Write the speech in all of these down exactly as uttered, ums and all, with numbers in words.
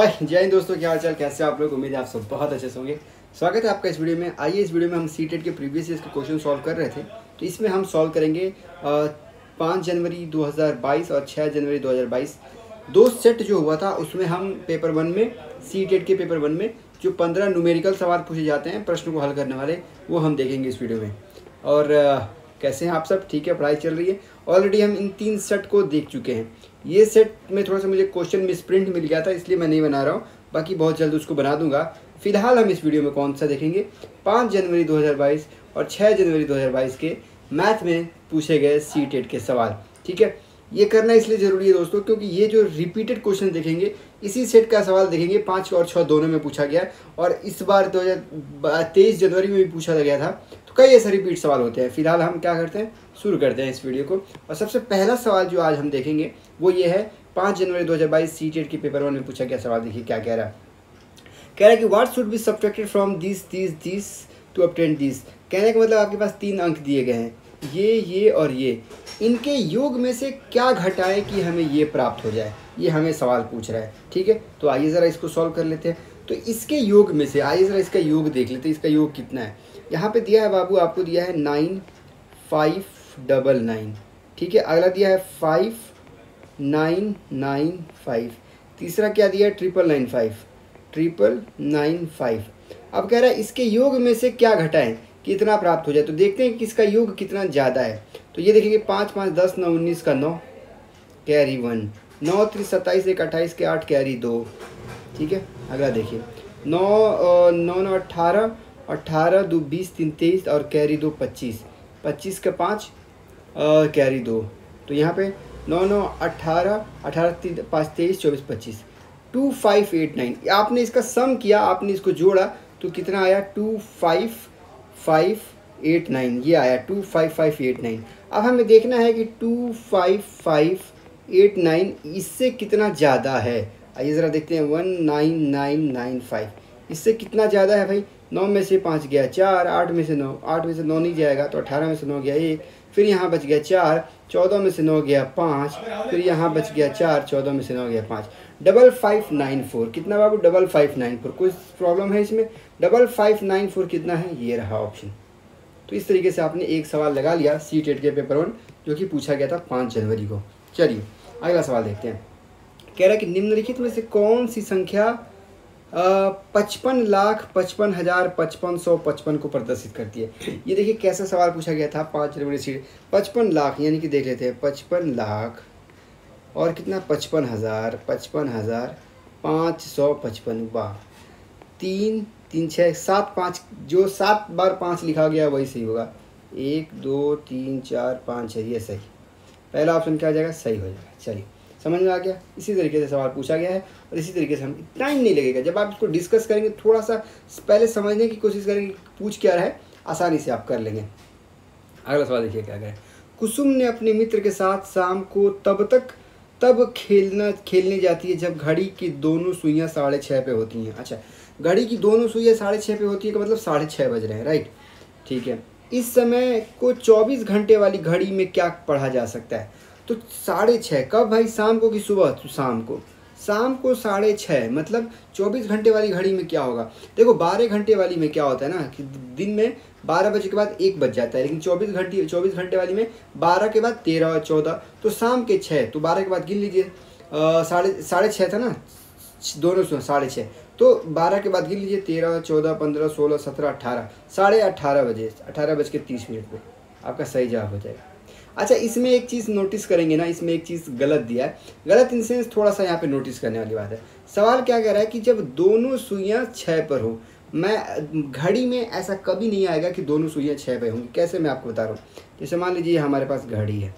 हाय जय हिंद दोस्तों, क्या हाल चाल, कैसे आप लोग। उम्मीद है आप सब बहुत अच्छे से होंगे। स्वागत है आपका इस वीडियो में। आइए इस वीडियो में हम सीटेट के प्रीवियस ईयर के क्वेश्चन सॉल्व कर रहे थे, तो इसमें हम सॉल्व करेंगे पाँच जनवरी दो हज़ार बाईस और छः जनवरी दो हज़ार बाईस दो सेट जो हुआ था। उसमें हम पेपर वन में सीटेट के पेपर वन में जो पंद्रह न्यूमेरिकल सवाल पूछे जाते हैं प्रश्न को हल करने वाले, वो हम देखेंगे इस वीडियो में। और आ, कैसे हैं आप सब? ठीक है, पढ़ाई चल रही है। ऑलरेडी हम इन तीन सेट को देख चुके हैं। ये सेट में थोड़ा सा मुझे क्वेश्चन मिसप्रिंट मिल गया था, इसलिए मैं नहीं बना रहा हूँ, बाकी बहुत जल्द उसको बना दूंगा। फिलहाल हम इस वीडियो में कौन सा देखेंगे, पाँच जनवरी दो हज़ार बाईस और छः जनवरी दो हज़ार बाईस के मैथ में पूछे गए सीटेट के सवाल। ठीक है, ये करना इसलिए ज़रूरी है दोस्तों, क्योंकि ये जो रिपीटेड क्वेश्चन देखेंगे, इसी सेट का सवाल देखेंगे। पाँच और छः दोनों में पूछा गया, और इस बार दो हज़ार तेईस जनवरी में भी पूछा गया था, तो कई ऐसे रिपीट सवाल होते हैं। फिलहाल हम क्या करते हैं, शुरू करते हैं इस वीडियो को। और सबसे पहला सवाल जो आज हम देखेंगे वो ये है, पाँच जनवरी दो हज़ार बाईस सीटेट के पेपर वन में पूछा गया सवाल। देखिए क्या कह रहा है। कह रहा है कि what should be subtracted from this this this to obtain this. कहने का मतलब आपके पास तीन अंक दिए गए हैं, ये ये और ये, इनके योग में से क्या घटाएं कि हमें ये प्राप्त हो जाए, ये हमें सवाल पूछ रहा है। ठीक है, तो आइए ज़रा इसको सॉल्व कर लेते हैं। तो इसके योग में से आइए ज़रा इसका योग देख लेते हैं। इसका योग कितना है, यहाँ पे दिया है बाबू, आपको दिया है नाइन फाइव डबल नाइन। ठीक है, अगला दिया है फाइव नाइन नाइन फाइव, तीसरा क्या दिया है, triple nine five triple nine five. अब कह रहा है इसके योग में से क्या घटाएं कितना प्राप्त हो जाए। तो देखते हैं कि इसका योग कितना ज़्यादा है। तो ये देखेंगे, पाँच पाँच दस, नौ उन्नीस का नौ कैरी वन, नौ तीस सत्ताईस, एक अट्ठाईस के आठ कैरी दो। ठीक है, अगला देखिए, नौ नौ नौ अट्ठारह, अट्ठारह दो बीस, तीन तेईस और कैरी दो पच्चीस, पच्चीस का पाँच कैरी दो। तो यहाँ पे नौ नौ अट्ठारह, अठारह तीन पाँच तेईस, चौबीस पच्चीस, टू फाइव एट नाइन। आपने इसका सम किया, आपने इसको जोड़ा तो कितना आया, two five five eight nine, ये आया two five five eight nine. अब हमें देखना है कि two five five eight nine इससे कितना ज़्यादा है। आइए ज़रा देखते हैं, one nine nine nine five इससे कितना ज़्यादा है भाई। नौ में से पाँच गया चार, आठ में से नौ, आठ में से नौ नहीं जाएगा तो अठारह में से नौ गया एक, फिर यहाँ बच गया चार, चौदह में से नौ गया पाँच, फिर यहाँ बच गया चार, चौदह में से नौ गया पाँच, डबल फाइव नाइन फोर। कितना बाबू, डबल फाइव नाइन फोर। कोई प्रॉब्लम है इसमें? डबल फाइव नाइन फोर कितना है, ये रहा ऑप्शन। तो इस तरीके से आपने एक सवाल लगा लिया सीटेट के पेपर वन, जो कि पूछा गया था पाँच जनवरी को। चलिए अगला सवाल देखते हैं। कह रहा है कि निम्नलिखित में से कौन सी संख्या पचपन लाख पचपन हज़ार पचपन सौ पचपन को प्रदर्शित करती है। ये देखिए कैसा सवाल पूछा गया था पाँच जनवरी सीट। पचपन लाख यानी कि देख लेते हैं, पचपन लाख और कितना, पचपन हज़ार, पचपन हज़ार पाँच सौ पचपन, वाह, तीन तीन छः सात, पाँच, जो सात बार पाँच लिखा गया वही सही होगा। एक दो तीन चार पाँच है, ये सही, पहला ऑप्शन क्या हो जाएगा, सही हो जाएगा। चलिए समझ में आ गया। इसी तरीके से सवाल पूछा गया है, और इसी तरीके से हम, टाइम नहीं लगेगा जब आप इसको डिस्कस करेंगे, थोड़ा सा पहले समझने की कोशिश करेंगे पूछ क्या रहा है, आसानी से आप कर लेंगे। अगला सवाल देखिए क्या करें। कुसुम ने अपने मित्र के साथ शाम को तब तक तब खेलना खेलने जाती है जब घड़ी की दोनों सुइयाँ साढ़े छः पे होती हैं। अच्छा, घड़ी की दोनों सुइयाँ साढ़े छः पे होती है, का मतलब साढ़े छः बज रहे हैं, राइट। ठीक है, इस समय को चौबीस घंटे वाली घड़ी में क्या पढ़ा जा सकता है। तो साढ़े छः कब भाई, शाम को कि सुबह? तो शाम को, शाम को साढ़े छः, मतलब चौबीस घंटे वाली घड़ी में क्या होगा। देखो बारह घंटे वाली में क्या होता है ना, कि दिन में बारह बजे के बाद एक बज जाता है, लेकिन चौबीस घंटे चौबीस घंटे वाली में बारह के बाद तेरह चौदह, तो शाम के छः, तो बारह के बाद गिन लीजिए, साढ़े साढ़े छः था ना दोनों सुनो, साढ़े छः, तो बारह के बाद गिन लीजिए, तेरह चौदह पंद्रह सोलह सत्रह अट्ठारह, साढ़े अट्ठारह बजे, अट्ठारह बज के तीस मिनट पर आपका सही जवाब हो जाएगा। अच्छा, इसमें एक चीज़ नोटिस करेंगे ना, इसमें एक चीज़ गलत दिया है। गलत इन सेंस थोड़ा सा यहाँ पे नोटिस करने वाली बात है। सवाल क्या कह रहा है कि जब दोनों सुइयाँ छः पर हो, मैं घड़ी में ऐसा कभी नहीं आएगा कि दोनों सुइयाँ छः पे होंगी। कैसे, मैं आपको बता रहा हूँ। जैसे मान लीजिए हमारे पास घड़ी है,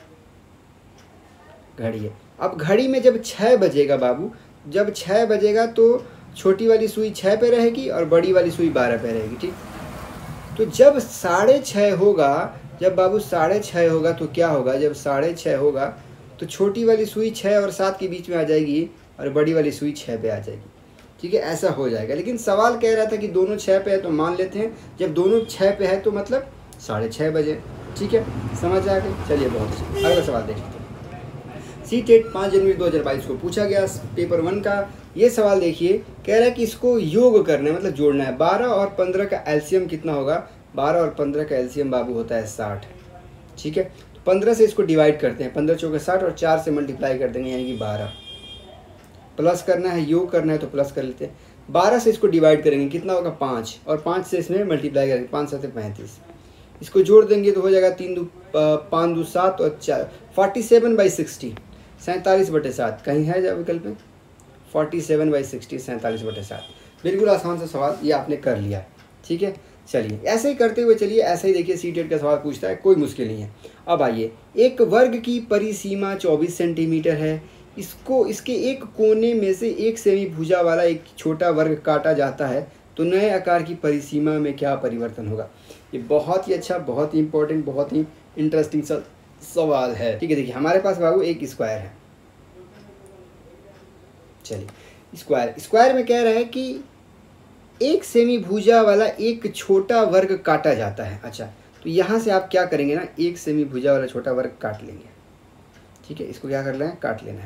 घड़ी है, अब घड़ी में जब छः बजेगा बाबू, जब छः बजेगा तो छोटी वाली सुई छः पे रहेगी और बड़ी वाली सुई बारह पे रहेगी। ठीक, तो जब साढ़े छः होगा, जब बाबू साढ़े छः होगा तो क्या होगा, जब साढ़े छः होगा तो छोटी वाली सुई छः और सात के बीच में आ जाएगी और बड़ी वाली सुई छः पे आ जाएगी। ठीक है, ऐसा हो जाएगा। लेकिन सवाल कह रहा था कि दोनों छः पे है, तो मान लेते हैं जब दोनों छः पे है तो मतलब साढ़े छः बजे। ठीक है, समझ आ गई। चलिए बहुत अच्छा, अगला सवाल देख लेते हैं। सीटेट पाँच जनवरी दो हज़ार बाईस को पूछा गया पेपर वन का ये सवाल देखिए, कह रहा है कि इसको योग करना है, मतलब जोड़ना है। बारह और पंद्रह का एलसीएम कितना होगा? बारह और पंद्रह का एलसीएम बाबू होता है साठ। ठीक है, तो पंद्रह से इसको डिवाइड करते हैं, पंद्रह चौके साठ और चार से मल्टीप्लाई कर देंगे यानी कि बारह। प्लस करना है, योग करना है तो प्लस कर लेते हैं। बारह से इसको डिवाइड करेंगे, कितना होगा? पाँच, और पाँच से इसमें मल्टीप्लाई करेंगे, पाँच सात पैंतीस। इसको जोड़ देंगे तो हो जाएगा तीन दो पाँच दो सात और चार फोर्टी सेवन बाई सिक्सटी, सैंतालीस बटे सात। कहीं है जब विकल्प में? फोर्टी सेवन बाई सिक्सटी, सैंतालीस बटे सात। बिल्कुल आसान सा सवाल ये आपने कर लिया। ठीक है, चलिए ऐसे ही करते हुए चलिए, ऐसे ही देखिए सीटेट का सवाल पूछता है, कोई मुश्किल नहीं है। अब आइए, एक वर्ग की परिसीमा चौबीस सेंटीमीटर है, इसको इसके एक कोने में से एक सेमी भुजा वाला एक छोटा वर्ग काटा जाता है, तो नए आकार की परिसीमा में क्या परिवर्तन होगा? ये बहुत ही अच्छा, बहुत ही इंपॉर्टेंट, बहुत ही इंटरेस्टिंग सा सवाल है। ठीक है, देखिए हमारे पास बाबू एक स्क्वायर है। चलिए, स्क्वायर स्क्वायर में कह रहा है कि एक सेमी भुजा वाला एक छोटा वर्ग काटा जाता है। अच्छा, तो यहाँ से आप क्या करेंगे ना, एक सेमी भुजा वाला छोटा वर्ग काट लेंगे। ठीक है, इसको क्या कर लेना है? काट लेना है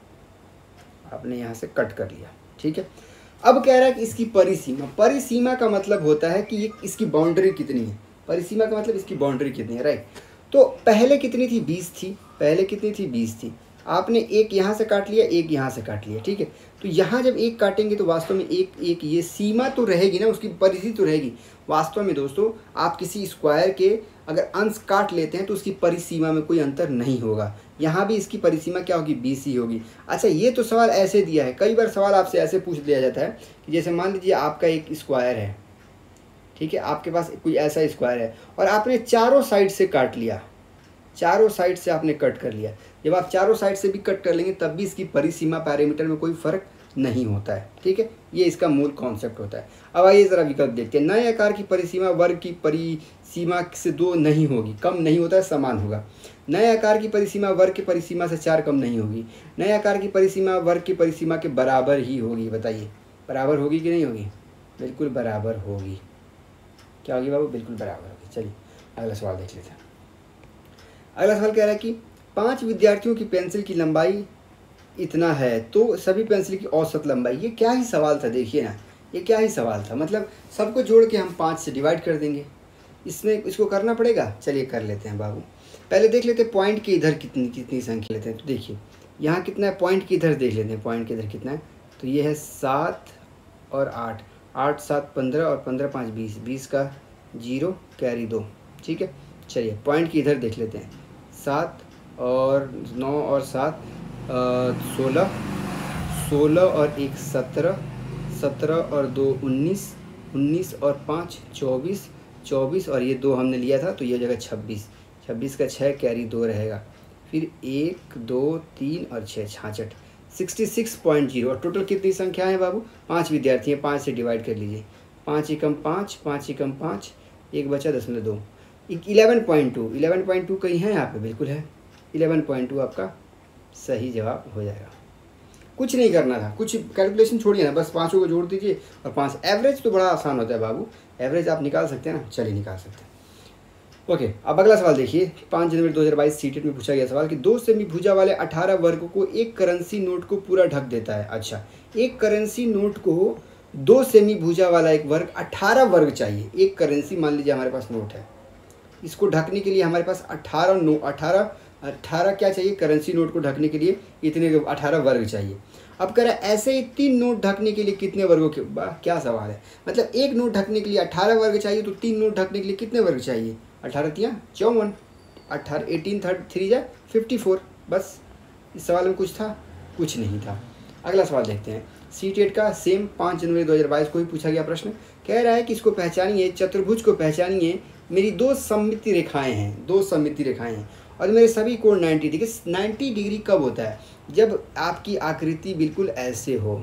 आपको। आपने यहाँ से कट कर लिया। ठीक है, अब कह रहा है कि इसकी परिसीमा, परिसीमा का मतलब होता है कि ये इसकी बाउंड्री कितनी है। परिसीमा का मतलब इसकी बाउंड्री कितनी है, राइट। तो पहले कितनी थी? बीस थी। पहले कितनी थी? बीस थी। आपने एक यहाँ से काट लिया, एक यहाँ से काट लिया। ठीक है, तो यहाँ जब एक काटेंगे तो वास्तव में एक एक ये सीमा तो रहेगी ना, उसकी परिधि तो रहेगी। वास्तव में दोस्तों, आप किसी स्क्वायर के अगर अंश काट लेते हैं तो उसकी परिसीमा में कोई अंतर नहीं होगा। यहाँ भी इसकी परिसीमा क्या होगी? बीस ही होगी। अच्छा, ये तो सवाल ऐसे दिया है, कई बार सवाल आपसे ऐसे पूछ लिया जाता है कि जैसे मान लीजिए आपका एक स्क्वायर है। ठीक है, आपके पास कोई ऐसा स्क्वायर है और आपने चारों साइड से काट लिया, चारों साइड से आपने कट कर लिया। जब आप चारों साइड से भी कट कर लेंगे तब भी इसकी परिसीमा पैरामीटर में कोई फर्क नहीं होता है। ठीक है, ये इसका मूल कॉन्सेप्ट होता है। अब आइए ज़रा विकल्प देखते हैं। नए आकार की परिसीमा वर्ग की परिसीमा से दो नहीं होगी, कम नहीं होता है, समान होगा। नए आकार की परिसीमा वर्ग की परिसीमा से चार कम नहीं होगी। नए आकार की परिसीमा वर्ग की परिसीमा के बराबर ही होगी। बताइए, बराबर होगी कि नहीं होगी? बिल्कुल बराबर होगी। क्या होगी बाबू? बिल्कुल बराबर होगी। चलिए अगला सवाल देख लेते हैं। अगला सवाल कह रहा है कि पांच विद्यार्थियों की पेंसिल की लंबाई इतना है तो सभी पेंसिल की औसत लंबाई। ये क्या ही सवाल था, देखिए ना, ये क्या ही सवाल था। मतलब सबको जोड़ के हम पाँच से डिवाइड कर देंगे, इसमें इसको करना पड़ेगा। चलिए कर लेते हैं बाबू। पहले देख लेते हैं पॉइंट के इधर कितनी कितनी संख्या लेते हैं। तो देखिए यहाँ कितना है, पॉइंट के इधर देख लेते हैं, पॉइंट के इधर कितना है। तो ये है सात और आठ, आठ सात पंद्रह और पंद्रह पाँच बीस, बीस का जीरो कैरी दो। ठीक है, चलिए पॉइंट के इधर देख लेते हैं। सात और नौ और सात सोलह, सोलह और एक सत्रह, सत्रह और दो उन्नीस, उन्नीस और पाँच चौबीस, चौबीस और ये दो हमने लिया था तो ये जगह छब्बीस, छब्बीस का छः कैरी दो रहेगा। फिर एक दो तीन और छः छाछठ, सिक्सटी सिक्स पॉइंट जीरो। और टोटल कितनी संख्या है बाबू? पाँच विद्यार्थी हैं, पाँच से डिवाइड कर लीजिए। पाँच एकम पाँच, पाँच एकम पाँच, एक बचा दशमलव दो, eleven point two. Eleven point two कहीं है यहाँ पे? बिल्कुल है, इलेवन पॉइंट टू आपका सही जवाब हो जाएगा। कुछ नहीं करना था, कुछ कैलकुलेशन छोड़िए ना, बस पाँचों को जोड़ दीजिए और पाँच। एवरेज तो बड़ा आसान होता है बाबू, एवरेज आप निकाल सकते हैं ना। चलिए निकाल सकते हैं। ओके, अब अगला सवाल देखिए। पाँच जनवरी दो हज़ार बाईस सीटेट में पूछा गया सवाल कि दो सेमी भुजा वाले अठारह वर्ग को एक करेंसी नोट को पूरा ढक देता है। अच्छा, एक करेंसी नोट को दो सेमी भुजा वाला एक वर्ग, अठारह वर्ग चाहिए। एक करेंसी मान लीजिए हमारे पास नोट है, इसको ढकने के लिए हमारे पास अठारह नो अठारह अठारह क्या चाहिए? करेंसी नोट को ढकने के लिए इतने अठारह वर्ग चाहिए। अब कह रहा है ऐसे ही तीन नोट ढकने के लिए कितने वर्गों के? वाह क्या सवाल है। मतलब एक नोट ढकने के लिए अठारह वर्ग चाहिए तो तीन नोट ढकने के लिए कितने वर्ग चाहिए? अठारह तिया चौवन, अठारह एटीन थर्ड थ्री जा फिफ्टी फोर। बस इस सवाल में कुछ था? कुछ नहीं था। अगला सवाल देखते हैं। सीटेट का सेम पाँच जनवरी दो हज़ार बाईस को ही पूछा गया प्रश्न। कह रहा है कि इसको पहचानिए, चतुर्भुज को पहचानिए, मेरी दो सममिति रेखाएं हैं, दो सममिति रेखाएं हैं और मेरे सभी कोण नब्बे डिग्री। नब्बे डिग्री कब होता है? जब आपकी आकृति बिल्कुल ऐसे हो,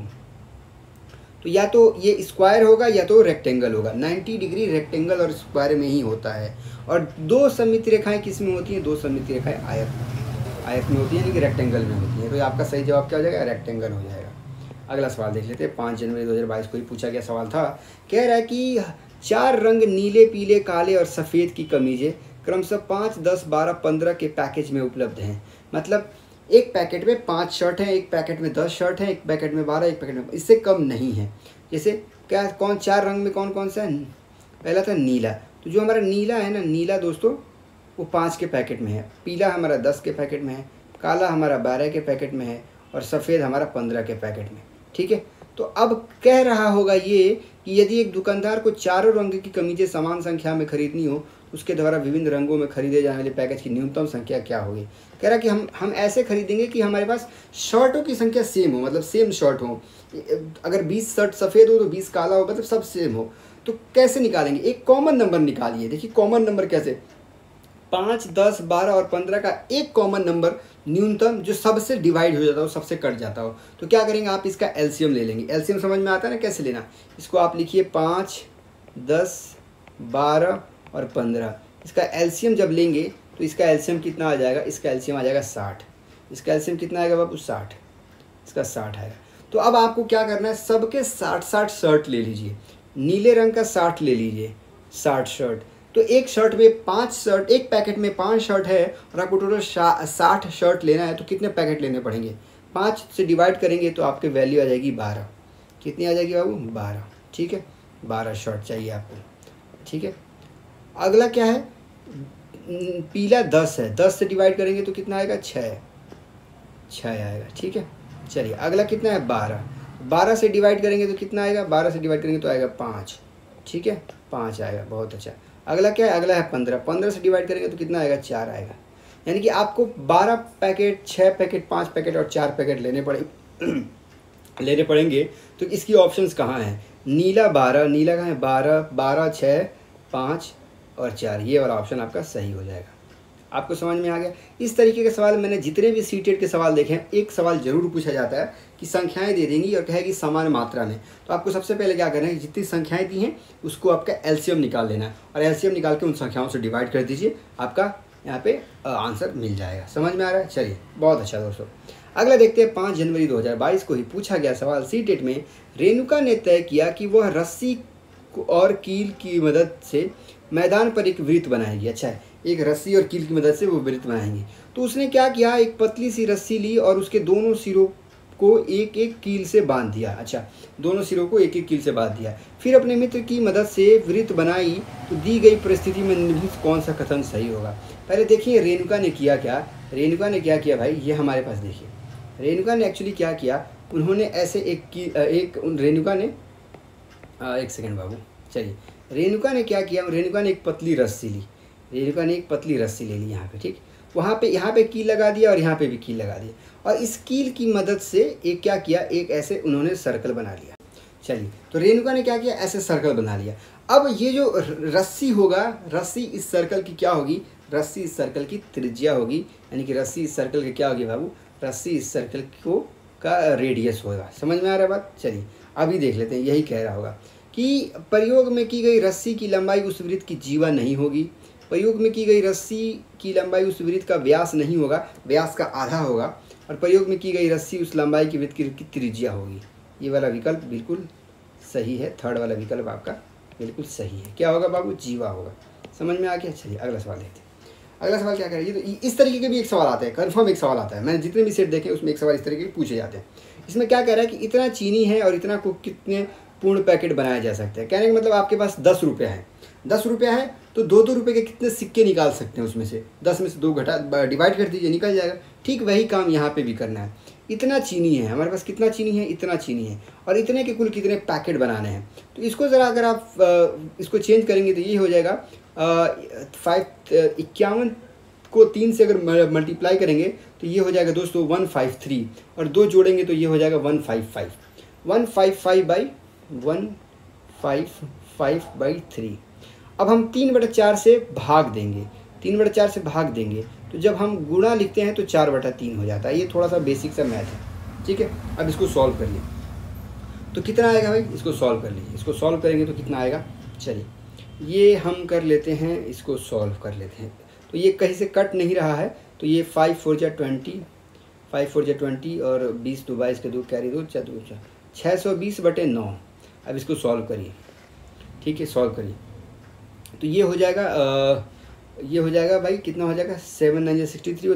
तो या तो ये स्क्वायर होगा या तो रेक्टेंगल होगा। नब्बे डिग्री रेक्टेंगल और स्क्वायर में ही होता है। और दो सममिति रेखाएं किस में होती हैं? दो सममिति रेखाएं आयत आयत में होती है, यानी कि रेक्टेंगल में होती है। तो आपका सही जवाब क्या हो जाएगा? रेक्टेंगल हो जाएगा। अगला सवाल देख लेते हैं। पाँच जनवरी दो हज़ार बाईस को ही पूछा गया सवाल था। कह रहा है कि चार रंग नीले, पीले, काले और सफ़ेद की कमीजें क्रमशः पाँच, दस, बारह, पंद्रह के पैकेज में उपलब्ध हैं। मतलब एक पैकेट में पाँच शर्ट हैं, एक पैकेट में दस शर्ट हैं, एक पैकेट में बारह, एक पैकेट में, इससे कम नहीं है। जैसे क्या कौन चार रंग में कौन कौन सा है? पहला था नीला, तो जो हमारा नीला है ना, नीला दोस्तों वो पाँच के पैकेट में है, पीला हमारा दस के पैकेट में है, काला हमारा बारह के पैकेट में है और सफ़ेद हमारा पंद्रह के पैकेट में। ठीक है, तो अब कह रहा होगा ये कि यदि एक दुकानदार को चारों रंग की कमीजें समान संख्या में खरीदनी हो तो उसके द्वारा विभिन्न रंगों में खरीदे जाने वाले पैकेज की न्यूनतम संख्या क्या होगी। कह रहा कि हम हम ऐसे खरीदेंगे कि हमारे पास शर्टों की संख्या सेम हो, मतलब सेम शर्ट हो। अगर बीस शर्ट सफ़ेद हो तो बीस काला हो, मतलब सब सेम हो। तो कैसे निकालेंगे? एक कॉमन नंबर निकालिए। देखिए कॉमन नंबर कैसे, पाँच, दस, बारह और पंद्रह का एक कॉमन नंबर न्यूनतम जो सबसे डिवाइड हो जाता हो, सबसे कट जाता हो। तो क्या करेंगे, आप इसका एलसीएम ले लेंगे। एलसीएम समझ में आता है ना कैसे लेना? इसको आप लिखिए पाँच, दस, बारह और पंद्रह। इसका एलसीएम जब लेंगे तो इसका एलसीएम कितना आ जाएगा? इसका एलसीएम आ जाएगा साठ। इसका एलसीएम कितना आएगा बाबू? साठ। इसका साठ आएगा। तो अब आपको क्या करना है, सबके साठ साठ शर्ट ले लीजिए। नीले रंग का साठ ले लीजिए, साठ शर्ट। तो एक शर्ट में पाँच शर्ट, एक पैकेट में पाँच शर्ट है और आपको टोटल साठ शर्ट लेना है, तो कितने पैकेट लेने पड़ेंगे? पाँच से डिवाइड करेंगे तो आपकी वैल्यू आ जाएगी बारह। कितनी आ जाएगी बाबू? बारह। ठीक है, बारह शर्ट चाहिए आपको। ठीक है, अगला क्या है? पीला दस है, दस से डिवाइड करेंगे तो कितना आएगा? छः। छः आएगा। ठीक है, चलिए अगला कितना है? बारह। बारह से डिवाइड करेंगे तो कितना आएगा? बारह से डिवाइड करेंगे तो आएगा पाँच। ठीक है, पाँच आएगा, बहुत अच्छा। अगला क्या है? अगला है पंद्रह। पंद्रह से डिवाइड करेंगे तो कितना आएगा? चार आएगा। यानी कि आपको बारह पैकेट, छः पैकेट, पाँच पैकेट और चार पैकेट लेने पड़े लेने पड़ेंगे। तो इसकी ऑप्शंस कहाँ हैं? नीला बारह, नीला कहाँ है? बारह, बारह, छः, पाँच और चार, ये वाला ऑप्शन आपका सही हो जाएगा। आपको समझ में आ गया? इस तरीके के सवाल मैंने जितने भी सीटेट के सवाल देखे हैं, एक सवाल जरूर पूछा जाता है कि संख्याएं दे देंगी और कहेगी समान मात्रा में। तो आपको सबसे पहले क्या करना है, जितनी संख्याएं दी हैं उसको आपका एलसीएम निकाल लेना है और एलसीएम निकाल के उन संख्याओं से डिवाइड कर दीजिए, आपका यहाँ पे आंसर मिल जाएगा। समझ में आ रहा है? चलिए, बहुत अच्छा दोस्तों। अगला देखते हैं, पाँच जनवरी दो हज़ार बाईस को ही पूछा गया सवाल सीटेट में। रेणुका ने तय किया कि वह रस्सी और कील की मदद से मैदान पर एक वृत्त बनाएगी। अच्छा है, एक रस्सी और कील की मदद से वो वृत्त बनाएंगे। तो उसने क्या किया, एक पतली सी रस्सी ली और उसके दोनों सिरों को एक एक कील से बांध दिया। अच्छा, दोनों सिरों को एक एक कील से बांध दिया। फिर अपने मित्र की मदद से वृत्त बनाई। तो दी गई परिस्थिति में निम्नलिखित कौन सा कथन सही होगा? पहले देखिए रेणुका ने किया क्या। रेणुका ने क्या किया भाई, ये हमारे पास देखिए, रेणुका ने एक्चुअली क्या किया, उन्होंने ऐसे एक की एक रेणुका ने आ, एक सेकेंड बाबू, चलिए, रेणुका ने क्या किया, रेणुका ने एक पतली रस्सी ली। रेणुका ने एक पतली रस्सी ले ली यहाँ पे। ठीक, वहाँ पे यहाँ पे कील लगा दिया और यहाँ पे भी कील लगा दिया और इस कील की मदद से एक क्या किया, एक ऐसे उन्होंने सर्कल बना लिया। चलिए, तो रेणुका ने क्या किया, ऐसे सर्कल बना लिया। अब ये जो रस्सी होगा, रस्सी इस सर्कल की क्या होगी, रस्सी इस सर्कल की त्रिज्या होगी। यानी कि रस्सी इस सर्कल की क्या होगी बाबू, रस्सी इस सर्कल को का रेडियस होगा। समझ में आ रहा है बात? चलिए अभी देख लेते हैं, यही कह रहा होगा कि प्रयोग में की गई रस्सी की लंबाई उस वृत्त की जीवा नहीं होगी। प्रयोग में की गई रस्सी की लंबाई उस वृत्त का व्यास नहीं होगा, व्यास का आधा होगा। और प्रयोग में की गई रस्सी उस लंबाई की वृत्त की त्रिज्या होगी। ये वाला विकल्प बिल्कुल सही है, थर्ड वाला विकल्प आपका बिल्कुल सही है। क्या होगा बाबू, जीवा होगा। समझ में आ गया? चलिए अगला सवाल देखते हैं। अगला सवाल क्या करेंगे, तो इस तरीके के भी एक सवाल आता है, कन्फर्म एक सवाल आता है। मैंने जितने भी सेट देखे उसमें एक सवाल इस तरीके के पूछे जाते हैं। इसमें क्या कह रहा है कि इतना चीनी है और इतना को कितने पूर्ण पैकेट बनाया जा सकते हैं। कहने का मतलब आपके पास दस रुपये है, दस रुपया है तो दो दो रुपये के कितने सिक्के निकाल सकते हैं उसमें से, दस में से दो घटा डिवाइड कर दीजिए, निकल जाएगा। ठीक वही काम यहाँ पे भी करना है। इतना चीनी है हमारे पास, कितना चीनी है, इतना चीनी है और इतने के कुल कितने पैकेट बनाने हैं। तो इसको ज़रा अगर आप इसको चेंज करेंगे तो ये हो जाएगा फाइव इक्यावन को तीन से अगर मल्टीप्लाई करेंगे तो ये हो जाएगा दोस्तों वन फाइव थ्री और दो जोड़ेंगे तो ये हो जाएगा one five five one five five by one five five by three. अब हम तीन बटा चार से भाग देंगे, तीन बटा चार से भाग देंगे तो जब हम गुणा लिखते हैं तो चार बटा तीन हो जाता है। ये थोड़ा सा बेसिक सा मैथ है, ठीक है। अब इसको सॉल्व करिए तो कितना आएगा भाई, इसको सॉल्व कर लीजिए। इसको सॉल्व करेंगे तो कितना आएगा, चलिए ये हम कर लेते हैं, इसको सॉल्व कर लेते हैं। तो ये कहीं से कट नहीं रहा है तो ये फाइव फोर जा ट्वेंटी, फाइव फोर जा ट्वेंटी और बीस दो बाईस के दो कैरी दो चार दो चार छः सौ बीस बटे नौ। अब इसको सॉल्व करिए, ठीक है, सॉल्व करिए तो ये हो जाएगा आ, ये हो जाएगा भाई कितना हो जाएगा, सेवन नाइन जा सिक्सटी थ्री होता है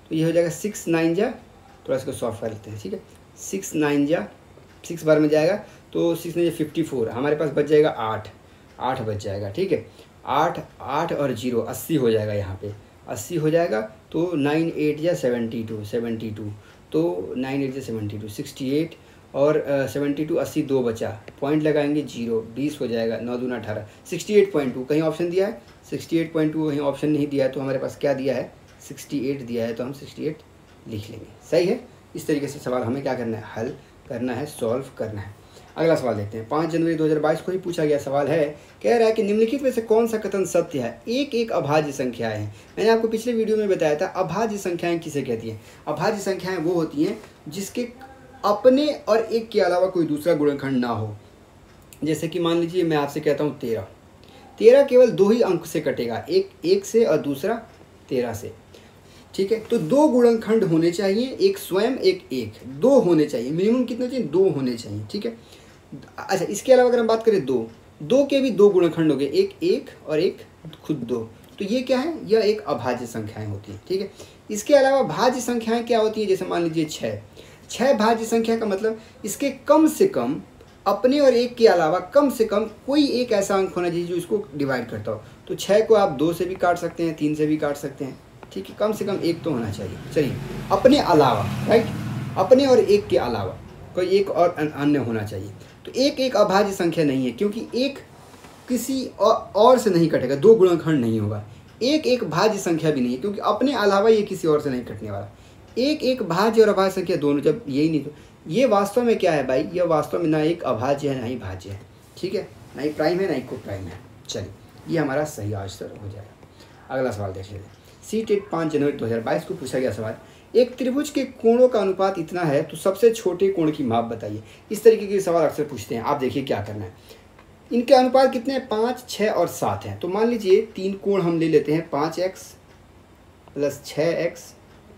तो ये हो जाएगा सिक्स नाइन जा, थोड़ा इसको सॉल्व कर लेते हैं, ठीक है। सिक्स नाइन जा, सिक्स बार में जाएगा तो सिक्स नाइन जा फिफ्टी फोर, हमारे पास बच जाएगा आठ, आठ बच जाएगा, ठीक है। आठ आठ और जीरो अस्सी हो जाएगा, यहाँ पे अस्सी हो जाएगा। तो नाइन एट या सेवेंटी टू, सेवेंटी टू, तो नाइन एट या सेवेंटी टू, सिक्सटी एट और सेवेंटी टू, अस्सी, दो बचा, पॉइंट लगाएंगे जीरो, बीस हो जाएगा, नौ दूना अठारह, सिक्सटी एट पॉइंट टू कहीं ऑप्शन दिया है, सिक्सटी एट पॉइंट टू कहीं ऑप्शन नहीं दिया है, तो हमारे पास क्या दिया है, सिक्सटी एट दिया है, तो हम सिक्सटी एट लिख लेंगे, सही है। इस तरीके से सवाल हमें क्या करना है, हल करना है, सॉल्व करना है। अगला सवाल देखते हैं। पाँच जनवरी दो हज़ार बाईस को ही पूछा गया सवाल है, कह रहा है कि निम्नलिखित में से कौन सा कथन सत्य है। एक एक अभाज्य संख्याएं हैं। मैंने आपको पिछले वीडियो में बताया था अभाज्य संख्याएं किसे कहती हैं। अभाज्य संख्याएं वो होती हैं जिसके अपने और एक के अलावा कोई दूसरा गुणनखंड ना हो। जैसे कि मान लीजिए मैं आपसे कहता हूँ तेरह, तेरह केवल दो ही अंक से कटेगा, एक एक से और दूसरा तेरह से, ठीक है। तो दो गुणनखंड होने चाहिए, एक स्वयं एक एक, दो होने चाहिए, मिनिमम कितने चाहिए, दो होने चाहिए, ठीक है। अच्छा, इसके अलावा अगर हम बात करें दो, दो के भी दो गुणनखंड हो गए, एक एक और एक खुद दो, तो ये क्या है, यह एक अभाज्य संख्याएं होती हैं, ठीक है। इसके अलावा भाज्य संख्याएं क्या होती है, जैसे मान लीजिए छः, छः भाज्य संख्या का मतलब इसके कम से कम अपने और एक के अलावा कम से कम कोई एक ऐसा अंक होना चाहिए जो इसको डिवाइड करता हो। तो छः को आप दो से भी काट सकते हैं, तीन से भी काट सकते हैं, ठीक है, कम से कम एक तो होना चाहिए। चलिए, अपने अलावा, राइट, अपने और एक के अलावा कोई एक और अन्य होना चाहिए। तो एक एक अभाज्य संख्या नहीं है, क्योंकि एक किसी और से नहीं कटेगा, दो गुणनखंड नहीं होगा। एक एक भाज्य संख्या भी नहीं है, क्योंकि अपने अलावा ये किसी और से नहीं कटने वाला। एक एक भाज्य और अभाज्य संख्या दोनों, जब यही नहीं, तो ये वास्तव में क्या है भाई, यह वास्तव में ना एक अभाज्य है ना ही भाज्य है, ठीक है, ना ही प्राइम है ना ही को प्राइम है। चलिए, ये हमारा सही आंसर हो जाएगा। अगला सवाल देख लेते हैं। सी टेट पाँच जनवरी दो हज़ार बाईस को पूछा गया सवाल, एक त्रिभुज के कोणों का अनुपात इतना है तो सबसे छोटे कोण की माप बताइए। इस तरीके के सवाल अक्सर पूछते हैं। आप देखिए क्या करना है, इनके अनुपात कितने हैं, पाँच, छः और सात हैं। तो मान लीजिए तीन कोण हम ले लेते हैं, पाँच एक्स प्लस छः एक्स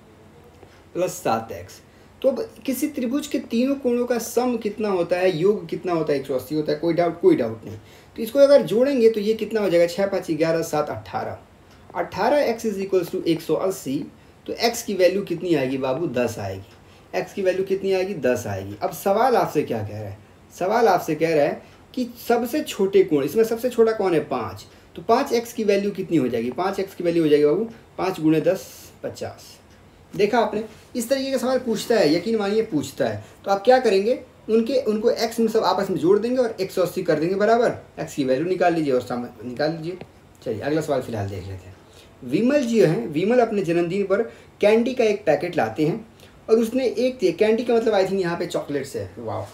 प्लस सात एक्स। तो अब किसी त्रिभुज के तीनों कोणों का सम कितना होता है, योग कितना होता है, एक सौ अस्सी होता है, कोई डाउट कोई डाउट नहीं। तो इसको अगर जोड़ेंगे तो ये कितना हो जाएगा, छः पाँच ग्यारह, सात अट्ठारह, अट्ठारह एक्स इज इक्वल्स टू एक सौ अस्सी। तो x की वैल्यू कितनी आएगी बाबू, दस आएगी। x की वैल्यू कितनी आएगी, दस आएगी। अब सवाल आपसे क्या कह रहा है, सवाल आपसे कह रहा है कि सबसे छोटे कोण, इसमें सबसे छोटा कौन है, पाँच। तो पाँच एक्स की वैल्यू कितनी हो जाएगी, पाँच एक्स की वैल्यू हो जाएगी बाबू पाँच गुणे दस, पचास। देखा आपने, इस तरीके का सवाल पूछता है, यकीन मानिए पूछता है। तो आप क्या करेंगे, उनके उनको x में सब आपस में जोड़ देंगे और एक सौ अस्सी कर देंगे बराबर, x की वैल्यू निकाल लीजिए और सामने निकाल लीजिए। चलिए, अगला सवाल फिलहाल देख लेते हैं। विमल जी हैं, विमल अपने जन्मदिन पर कैंडी का एक पैकेट लाते हैं और उसने एक, कैंडी का मतलब आई थिंक यहाँ पे चॉकलेट्स है, वाह।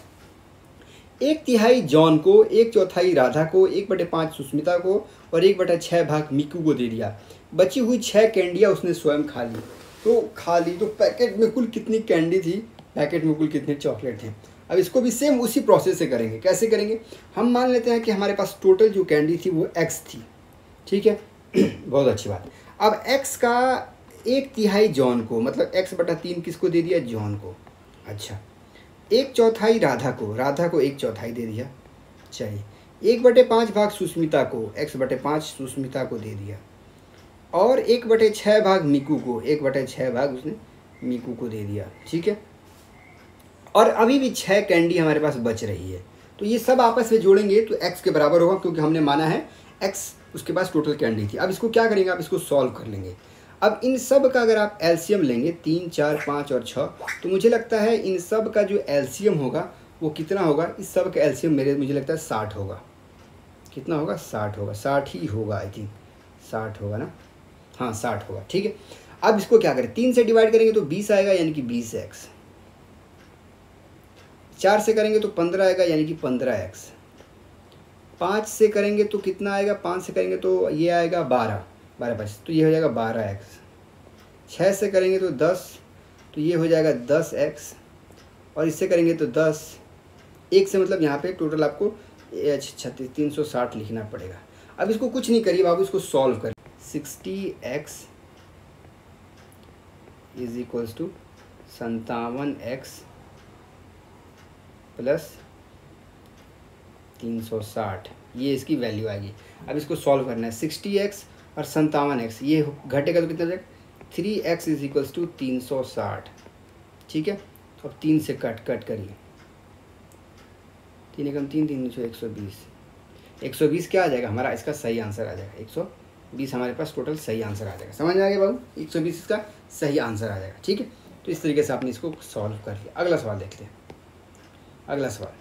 एक तिहाई जॉन को, एक चौथाई राधा को, एक बटे पाँच सुष्मिता को और एक बटे छः भाग मीकू को दे दिया। बची हुई छः कैंडियाँ उसने स्वयं खा ली। तो खा ली, तो पैकेट में कुल कितनी कैंडी थी, पैकेट में कुल कितने चॉकलेट थे। अब इसको भी सेम उसी प्रोसेस से करेंगे। कैसे करेंगे, हम मान लेते हैं कि हमारे पास टोटल जो कैंडी थी वो एक्स थी, ठीक है बहुत अच्छी बात। अब x का एक तिहाई जॉन को, मतलब x बटा तीन किसको दे दिया, जॉन को। अच्छा, एक चौथाई राधा को, राधा को एक चौथाई दे दिया। चलिए, एक बटे पाँच भाग सुष्मिता को, x बटे पाँच सुष्मिता को दे दिया। और एक बटे छः भाग मीकू को, एक बटे छः भाग उसने मीकू को दे दिया, ठीक है। और अभी भी छः कैंडी हमारे पास बच रही है। तो ये सब आपस में जोड़ेंगे तो x के बराबर होगा, क्योंकि हमने माना है x उसके पास टोटल कैंडी थी। अब इसको क्या करेंगे, आप इसको सॉल्व कर लेंगे। अब इन सब का अगर आप एलसीएम लेंगे, तीन, चार, पाँच और छः, तो मुझे लगता है इन सब का जो एलसीएम होगा वो कितना होगा, इस सब का एलसीएम मेरे मुझे लगता है साठ होगा। कितना होगा, साठ होगा, साठ ही होगा, आई थिंक साठ होगा ना, हाँ साठ होगा, ठीक है। अब इसको क्या करें, तीन से डिवाइड करेंगे तो बीस आएगा, यानी कि बीस एक्स। चार से करेंगे तो पंद्रह आएगा, यानी कि पंद्रह एक्स। पाँच से करेंगे तो कितना आएगा, पाँच से करेंगे तो ये आएगा बारह, बारह पच्चीस, तो ये हो जाएगा बारह एक्स। छः से करेंगे तो दस, तो ये हो जाएगा दस एक्स। और इससे करेंगे तो दस, एक से मतलब यहाँ पे टोटल आपको छत्तीस, तीन सौ साठ लिखना पड़ेगा। अब इसको कुछ नहीं करिए बाबू, इसको सॉल्व करें। Sixty x is equals to संतावन एक्स प्लस तीन सौ साठ, ये इसकी वैल्यू आएगी। अब इसको सॉल्व करना है, सिक्सटी एक्स और संतावन एक्स, ये घटेगा तो कितना हो जाएगा, three x is equals to तीन सौ साठ, ठीक है। अब तीन से कट कट करिए, तीन एकम तीन, तीन सौ एक सौ बीस, एक सौ बीस क्या आ जाएगा हमारा, इसका सही आंसर आ जाएगा। एक सौ बीस हमारे पास टोटल सही आंसर आ जाएगा। समझ में आ गया बाबू, एक सौ बीस इसका सही आंसर आ जाएगा, ठीक है। तो इस तरीके से आपने इसको सॉल्व कर लिया। अगला सवाल देखते हैं। अगला सवाल,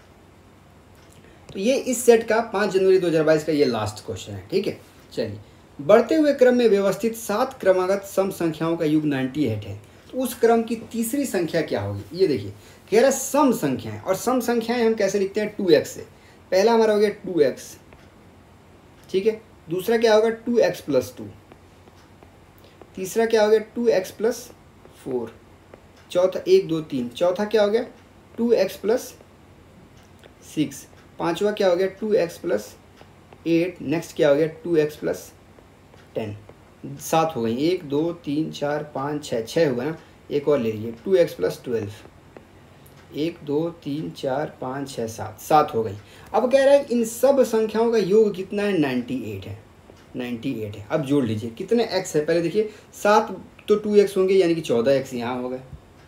तो ये इस सेट का पाँच जनवरी दो हज़ार बाईस का ये लास्ट क्वेश्चन है, ठीक है। चलिए, बढ़ते हुए क्रम में व्यवस्थित सात क्रमागत सम संख्याओं का युग अट्ठानवे है, तो उस क्रम की तीसरी संख्या क्या होगी। ये देखिए, कह रहा है सम संख्याएं, और सम संख्याएं हम कैसे लिखते हैं, टू एक्स से। पहला हमारा हो गया टू एक्स, ठीक है। दूसरा क्या होगा, टू एक्स प्लस टू। तीसरा क्या हो गया, टू एक्स प्लस फोर। चौथा एक दो तीन। चौथा क्या हो गया, टू एक्स प्लस सिक्स। पाँचवा क्या हो गया, two x plus eight. Next क्या हो गया, टू एक्स प्लस टेन। सात हो गई, एक दो तीन चार पाँच छः, छः हुआ ना। एक और ले लीजिए, टू एक्स प्लस ट्वेल्व। एक दो तीन चार पाँच छः सात, सात हो गई। अब कह रहा है इन सब संख्याओं का योग कितना है, अट्ठानवे है, अट्ठानवे है। अब जोड़ लीजिए कितने एक्स है, पहले देखिए, सात तो टू एक्स होंगे, यानी कि चौदह एक्स यहाँ हो गए,